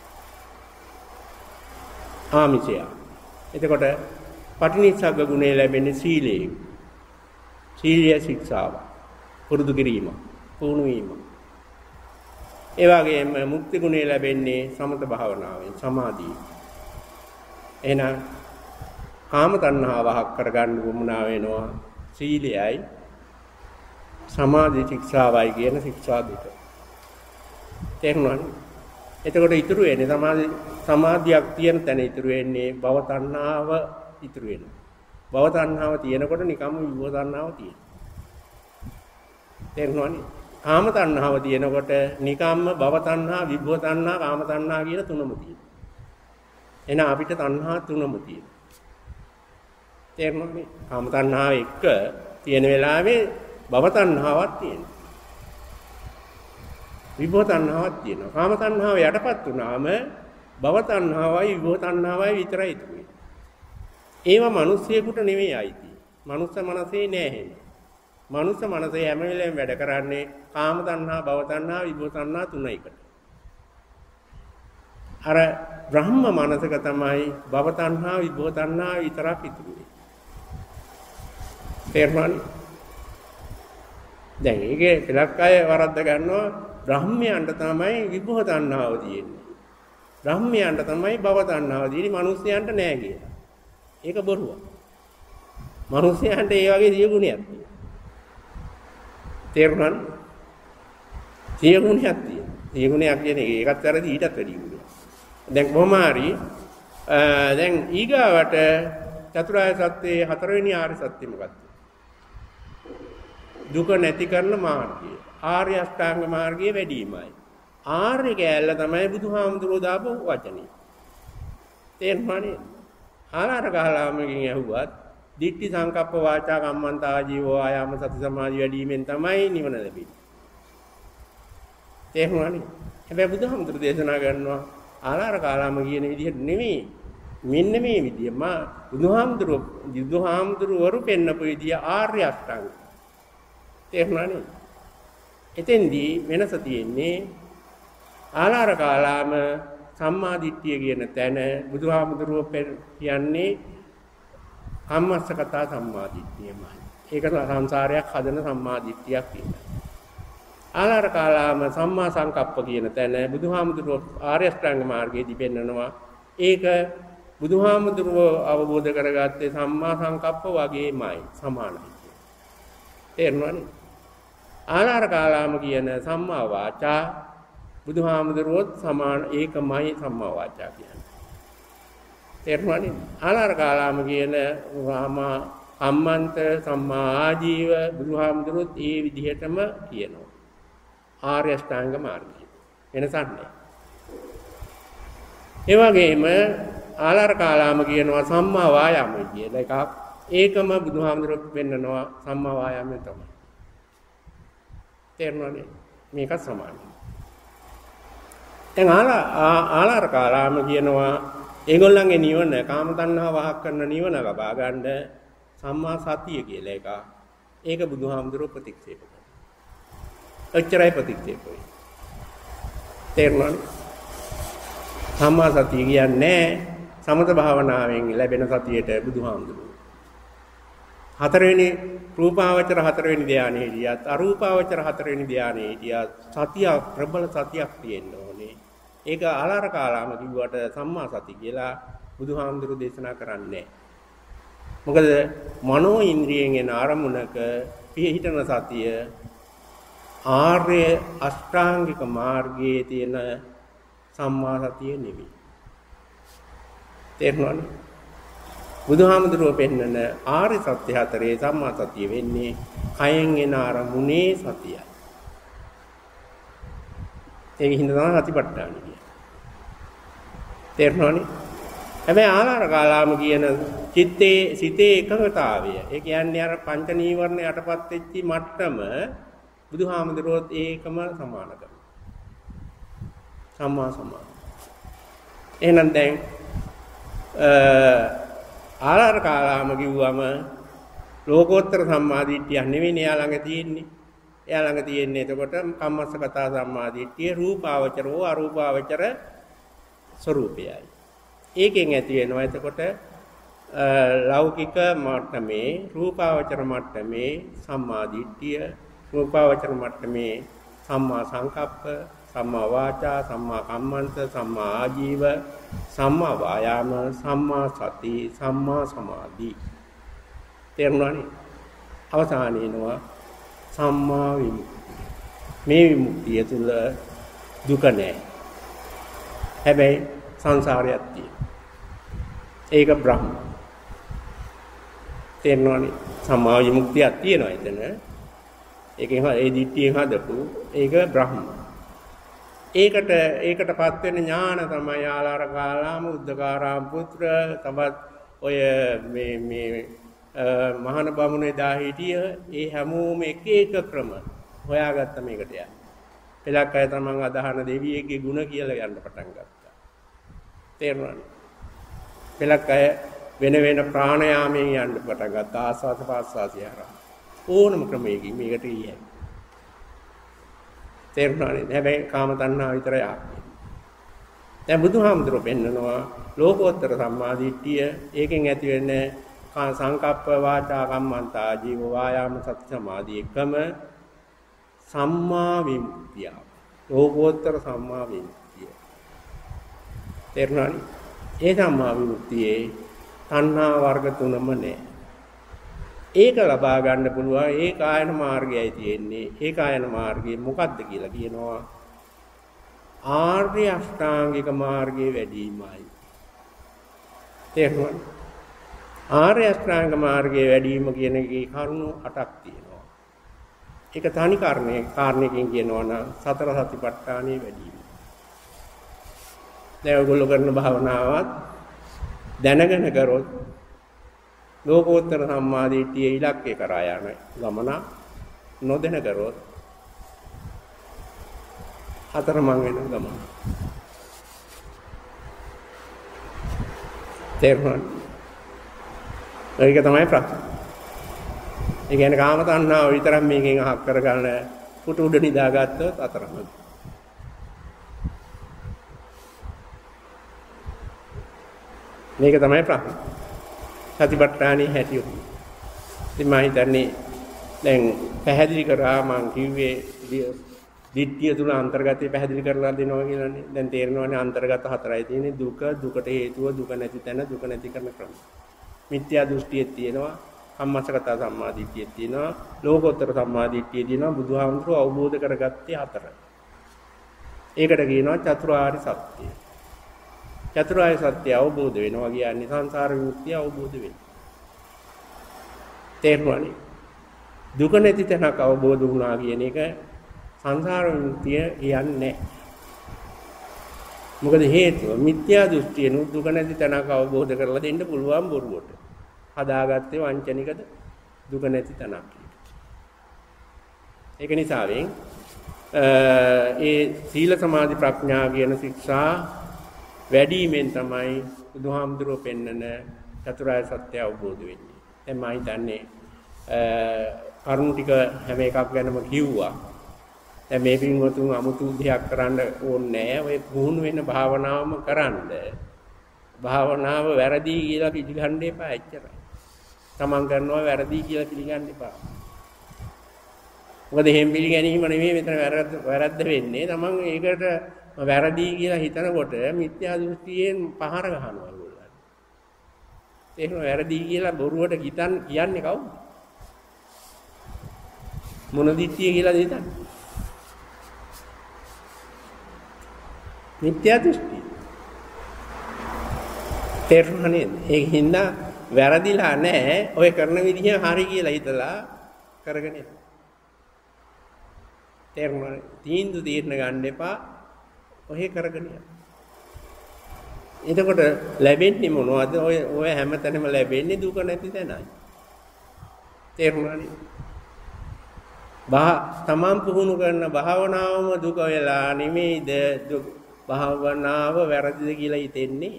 Speaker 1: ආමිෂය. එතකොට පටිනිස්සග්ග ගුණය ලැබෙන්නේ සීලයෙන්. සීලය ශික්ෂාව. පුරුදු කිරීම, පුහුණු වීම. ඒ වගේම මුක්ති ගුණය ලැබෙන්නේ සමත භාවනාවෙන්, සමාධියෙන්. එහෙනම් කාම තණ්හාව හක් කරගන්න වුණා වෙනවා සීලයයි සමාධි ශික්ෂාවයි කියන ශික්ෂා දෙක. තේරුණානේ? එතකොට ඉතුරු වෙන්නේ සමාධි සමාධියක් තියෙන තැන ඉතුරු වෙන්නේ භව තණ්හාව ඉතුරු වෙනවා. භව තණ්හාව තියෙනකොට නිකම්ම විභව තණ්හාව තියෙනවා. තේරුණානේ? කාම තණ්හාව තියෙනකොට නිකම්ම භව තණ්හා, විභව තණ්හා, කාම තණ්හා කියන තුනම තියෙනවා. එහෙනම් අපිට තණ්හා තුනම තියෙනවා. තේරුණානේ? කාම තණ්හාව එක තියෙන වෙලාවේ භව තණ්හාවක් තියෙනවා. විභව තණ්හාවක් තියෙනවා. කාම තණ්හාව යටපත් වුණාම භව තණ්හාවයි විභව තණ්හාවයි විතරයි ඉතුරු වෙන්නේ. ඒවා මිනිස්සෙකුට නෙවෙයි අයිති. මනුස්ස මනසේ නෑ එහෙම. මනුස්ස මනසේ හැම වෙලේම වැඩ කරන්නේ කාම තණ්හා, භව තණ්හා, විභව තණ්හා තුන එකට. අර බ්‍රහ්ම මනසක තමයි භව තණ්හා, විභව තණ්හා විතරක් ඉතුරු වෙන්නේ. තේරුණානේ? දැන් ඒකේ පළක් අය වරද්ද ගන්නවා බ්‍රහ්මයන්ට තමයි විභව තණ්හාව තියෙන්නේ. බ්‍රහ්මයන්ට තමයි භව තණ්හාව තියෙන්නේ, මිනිස්යන්ට නෑ කියලා. ඒක බොරුවක්. මිනිස්යන්ට ඒ වගේ සිය ගුණයක් තියෙනවා. තේරුණානේ? සිය ගුණයක් තියෙනවා. සිය ගුණයක් කියන්නේ ඒකත් වැරදි ඊටත් වැඩි ගුණයක්. දැන් කොහොම හරි දැන් ඊගාවට චතුරාර්ය සත්‍යයේ හතරවෙනි ආර්ය සත්‍ය මොකක්ද? දුක නැති කරන මාර්ගය. ආර්ය අෂ්ටාංග මාර්ගයේ වැඩිමයි. ආර්ය කැලල තමයි බුදුහාමුදුරුවෝ දාපු වචනේ. තේරුණානේ? ආලාර ගහලාමකින් ඇහුවත් දිට්ඨි සංකප්ප වාචා කම්මන්ත ආජීවෝ ආයාම සති සමාධි වැඩිමෙන් තමයි නිවන ලැබෙන්නේ. තේරුණානේ? හැබැයි බුදුහාමුදුරුවෝ දේශනා කරනවා ආලාර කාලාම කියන විදිහට නෙමෙයි. මෙන්න මේ විදිය මා බුදුහාමුදුරුවෝ බුදුහාමුදුරුවෝ පෙන්නපු විදිය ආර්ය අෂ්ටාංග. තේරුණානේ? එතෙන්දී වෙනස තියෙන්නේ ආලාර කාලාම සම්මා දිට්ඨිය කියන තැන බුදුහාමුදුරුවෝ කියන්නේ කම්මස්සකතා සම්මා දිට්ඨියමයි. ඒක සංසාරයක් හදන සම්මා දිට්ඨියක් කියනවා. ආලාර කාලාම සම්මා සංකප්ප කියන තැන බුදුහාමුදුරුවෝ ආර්ය අෂ්ටාංග මාර්ගයේදී පෙන්නනවා. ඒක බුදුහාමුදුරුවෝ අවබෝධ කරගත්තේ සම්මා සංකප්ප වගේමයි, සමානයි. තේරුණානේ? ආලාර කාලාම කියන සම්මා වාචා බුදුහාමුදුරුවෝත් සමාන ඒකමයි සම්මා වාචා කියන්නේ. තේරුණානේ? ආලාර කාලාම කියන රාමා කම්මන්ත සම්මා ආජීව බුදුහාමුදුරුවෝත් ඒ විදිහටම කියනවා. ආර්ය අෂ්ටාංග මාර්ගය. වෙනසක් නැහැ. ඒ වගේම ආලාර කාලාම කියනවා සම්මා වායාමය කියලා එකක්. ඒකම බුදුහාමුදුරුවෝ පෙන්නනවා සම්මා වායාමය තමයි. තේරුණානේ? මේක සමානයි. දැන් ආලාර කාලාම කියනවා ඒගොල්ලන්ගේ නිවන කාම තණ්හාව වහක් කරන නිවන ලබා ගන්න සම්මා සතිය කියලා එකක්. ඒක බුදුහාමුදුරුවෝ ප්‍රතික්ෂේප කරනවා. එච්චරයි ප්‍රතික්ෂේප වෙන්නේ. තේරුණානේ? සම්මා සතිය කියන්නේ සමත භාවනාවෙන් ලැබෙන සතියට බුදුහාමුදුරුවෝ හතරවෙනි රූපාවචර හතරවෙනි ධානයේ හිටියත් අරූපාවචර හතරවෙනි ධානයේ හිටියත් සතිය ප්‍රබල සතියක් තියෙන්න ඕනේ. ඒක ආලාර කාලාම කිව්වට සම්මා සති කියලා බුදුහාමුදුරුවෝ දේශනා කරන්නේ. මොකද මනෝ ඉන්ද්‍රියෙන් එන අරමුණක පිහිටන සතිය ආර්ය අෂ්ටාංගික මාර්ගයේ තියෙන සම්මා සතිය නෙවෙයි. තේරුණානේ? බුදුහාමුදුරුවෝ පෙන්නන ආර්ය සත්‍ය හතරේ සම්මා සතිය වෙන්නේ කයෙන් එන අරමුණේ සතියයි. ඒක හින්දා තමයි සතිපට්ඨාන කියන්නේ. තේරුණානේ? හැබැයි ආලාර කාලාම කියන චිත්තේ සිතේ එකඟතාවය. ඒ කියන්නේ අර පංච නීවරණ යටපත් වෙච්ච මට්ටම බුදුහාමුදුරුවෝත් ඒකම සමාන කරනවා. සම්මා සමාන. එහෙනම් දැන් ආලාර කාලාම කිව්වම ලෝකෝත්තර සම්මාදිට්ඨිය නෙවෙයි එයා ළඟ තියෙන්නේ. එයා ළඟ තියෙන්නේ එතකොට කම්මස්සගතා සම්මාදිට්ඨිය රූපාවචරෝ අරූපාවචර ස්වરૂපයයි. ඒකෙන් ඇති වෙනවා එතකොට ලෞකික මට්ටමේ රූපාවචර මට්ටමේ සම්මාදිට්ඨිය, රූපාවචර මට්ටමේ සම්මා සංකප්ප, සම්මා වාචා, සම්මා කම්මන්ත, සම්මා ආජීව, සම්මා වායාම, සම්මා සති, සම්මා සමාධි. තේරුණානේ? අවසානයේනවා සම්මා විමුක්තිය. මේ විමුක්තිය තුළ දුක නැහැ. හැබැයි සංසාරයක් තියෙනවා. ඒක බ්‍රහ්ම. තේරුණානේ? සම්මා විමුක්තියක් තියෙනවා එතන. ඒකෙන් ඒ දිට්ඨියෙන් හදපු ඒක බ්‍රහ්ම. ඒකට ඒකටපත් වෙන ඥාන තමයි ආලාර කාලාම උද්දකාරාම පුත්‍ර තවත් ඔය මේ මේ මහාන බමුණේ දා හිටිය ඒ හැමෝම එක එක ක්‍රම හොයාගත්ත මේකට යන්න. පෙලක් අය තමන් අදහන දෙවියෙක්ගේ ಗುಣ කියලා යන්න පටන් ගත්තා. තේරුණාද? පෙලක් අය වෙන වෙන ප්‍රාණයාමයෙන් යන්න පටන් ගත්තා. ආස්වාද පාස්වාසිය හරහා. ඕනම ක්‍රමයකින් මේකට ඊයයි. තේරුණානේ? හැබැයි කාම තණ්හාව විතරයි ආන්නේ. දැන් බුදුහාමුදුරුවෝ පෙන්නනවා ලෝකෝත්තර සම්මාදිට්ඨිය ඒකෙන් ඇති වෙන්නේ සංකප්ප වාචා කම්මන්තා ජීව වායාම සති සමාධි එකම සම්මා විමුක්තිය. ලෝකෝත්තර සම්මා විමුක්තිය. තේරුණානේ? ඒ සම්මා විමුක්තියේ තණ්හා වර්ග තුනම නැහැ. ඒක ලබා ගන්න පුළුවන් ඒ කායන මාර්ගයයි තියෙන්නේ. ඒ කායන මාර්ගය මොකක්ද කියලා කියනවා ආර්ය අෂ්ටාංගික මාර්ගයේ වැඩිමයි. තේරුණාද? ආර්ය අෂ්ටාංග මාර්ගයේ වැඩිම කියන එකේ කරුණු අටක් තියෙනවා. ඒක තනි කාරණේ කාරණේකින් කියනවා නම් සතර සතිපට්ඨානෙ වැඩිම. දැන් ඔයගොල්ලෝ කරන භාවනාවත් දැනගෙන කරොත් ලෝකෝත්තර සම්මාදිට්ඨිය ඉලක්කේ කරා යන ගමන නොදැන කරොත් හතරමං වෙන ගමන. තේරුණාද? ඒක තමයි ප්‍රශ්නේ. ඒ කියන්නේ කාම තණ්හාව විතරක් මේකෙන් අහක් කරගන්න පුටු උඩ නිදාගත්තොත් අතරමං. මේක තමයි ප්‍රශ්නේ. සතිපට්ඨානේ හැටි උනේ. ඉතින් මම හිතන්නේ දැන් පැහැදිලි කරා මම කිව්වේ දිට්ඨිය තුන අන්තර්ගතය පැහැදිලි කරලා දෙනවා කියලානේ. දැන් තේරෙනවානේ අන්තර්ගත හතරයි තියෙන්නේ දුක, දුකට හේතුව, දුක නැති තැන, දුක නැති කරන ක්‍රම. මිත්‍යා දෘෂ්ටියක් තියෙනවා, කම්මස්සගත සම්මාදිට්ඨියක් තියෙනවා, ලෝකෝත්තර සම්මාදිට්ඨිය තියෙනවා. බුදුහාමුදුරුවෝ අවබෝධ කරගත්තේ හතර. ඒකට කියනවා චතුරාර්ය සත්‍යය. චතුරාර්ය සත්‍ය අවබෝධ වෙනවා කියන්නේ සංසාර විමුක්තිය අවබෝධ වෙනවා. තේරුණානේ? දුක නැති තැනක් අවබෝධ වුණා කියන එක සංසාර විමුක්තිය කියන්නේ නැහැ. මොකද හේතුව මිත්‍යා දෘෂ්ටියනු දුක නැති තැනක් අවබෝධ කරලා දෙන්න පුළුවන් බොරුවට. හදාගත්තේ වංචනිකද දුක නැති තැනක්. ඒක නිසාවෙන් ඒ සීල සමාධි ප්‍රඥා කියන ශික්ෂා වැඩිමෙන් තමයි බුදුහාමුදුරුවෝ පෙන්නන චතුරාර්ය සත්‍ය අවබෝධ වෙන්නේ. දැන් මම හිතන්නේ කරුණු ටික හැම එකක් ගැනම කිව්වා. දැන් මේ පින්වතුන් 아무තු දෙයක් කරන්න ඕනේ නැහැ. ඔය පුහුණු වෙන භාවනාවම කරන්න. භාවනාව වැරදි කියලා පිළිගන්න එපා එච්චරයි. තමන් කරනවා වැරදි කියලා පිළිගන්න එපා. මොකද එහෙම පිළිගැනීම නෙමෙයි මෙතන වැරද්ද වැරද්ද වෙන්නේ. තමන් ඒකට වැරදි කියලා හිතනකොට මිත්‍යා දෘෂ්ටියෙන් පහර ගහනවා ඒගොල්ලන්. තේරෙනවද? වැරදි කියලා බොරුවට හිතන් කියන්නේ කවුද? මොන දිට්ඨිය කියලාද හිතන්නේ? මිත්‍යා දෘෂ්ටි. තේරුණා නේද? ඒකින්ද වැරදිලා නැහැ. ඔය කරන විදිහ හරි කියලා හිතලා කරගෙන යන්න. තේරුණා? තීන්දුව తీරන ගන්න එපා. ඔහෙ කරගෙන යන්න. එතකොට ලැබෙන්නේ මොනවද? ඔය ඔය හැමතැනම ලැබෙන්නේ දුක නැති තැනයි. තේරුණා නේද? බා තමන් පුහුණු කරන භාවනාවම දුක වෙලා නෙමෙයිද දුක භාවනාව වැරදිද කියලා හිතෙන්නේ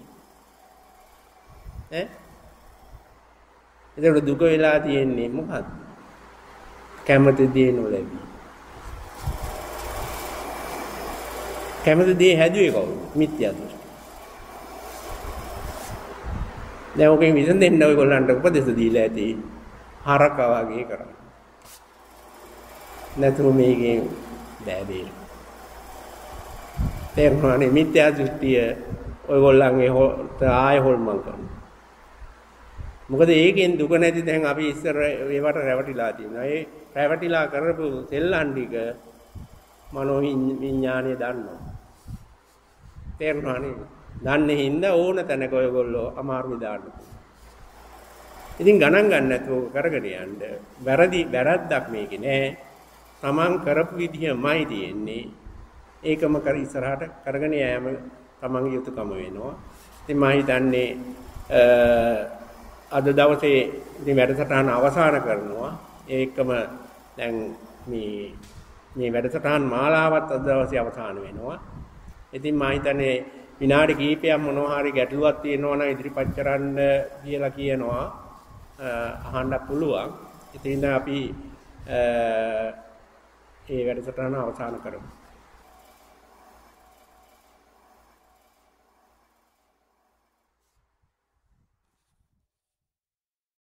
Speaker 1: ඈ එතකොට දුක වෙලා තියෙන්නේ මොකද්ද? කැමති දේ නොලැබී. කැමති දේ හැදුවේ කවුද? මිත්‍යා දෘෂ්ටි. දැන් ඔකෙන් විසඳෙන්න ඔයගොල්ලන්ට උපදෙස් දීලා ඇති. හරක වගේ කරන්න. නැතුව මේකෙන් බෑ බේර. තේරුණානේ මිත්‍යා දෘෂ්ටිය ඔයගොල්ලන්ගේ ආය හොල්මන් කරනවා. මොකද ඒකෙන් දුක නැති දැන් අපි ඉස්සර ඒවට රැවටිලා තියෙනවා. ඒ රැවටිලා කරපු සෙල්ලම් ටික මනෝ විඥානය දන්නවා. තේරුණානේ? දන්නේ හින්දා ඕන තැනක ඔයගොල්ලෝ අමාරු දාන්න. ඉතින් ගණන් ගන්න නැතුව කරගෙන යන්න. වැරදි වැරද්දක් මේකේ නෑ. තමන් කරපු විදිහමයි තියෙන්නේ. ඒකම කර ඉස්සරහට කරගෙන යෑම තමන්ගේ යුතුයකම වෙනවා. ඉතින් මම හිතන්නේ අද දවසේ ඉතින් වැඩසටහන අවසන් කරනවා. ඒකම දැන් මේ මේ වැඩසටහන් මාලාවත් අද දවසේ අවසන් වෙනවා. ඉතින් මම හිතන්නේ විනාඩි කිහිපයක් මොනවා හරි ගැටලුවක් තියෙනවා නම් ඉදිරිපත් කරන්න කියලා කියනවා. අහන්න පුළුවන්. ඉතින් අපි ඒ වැඩසටහන අවසන් කරමු.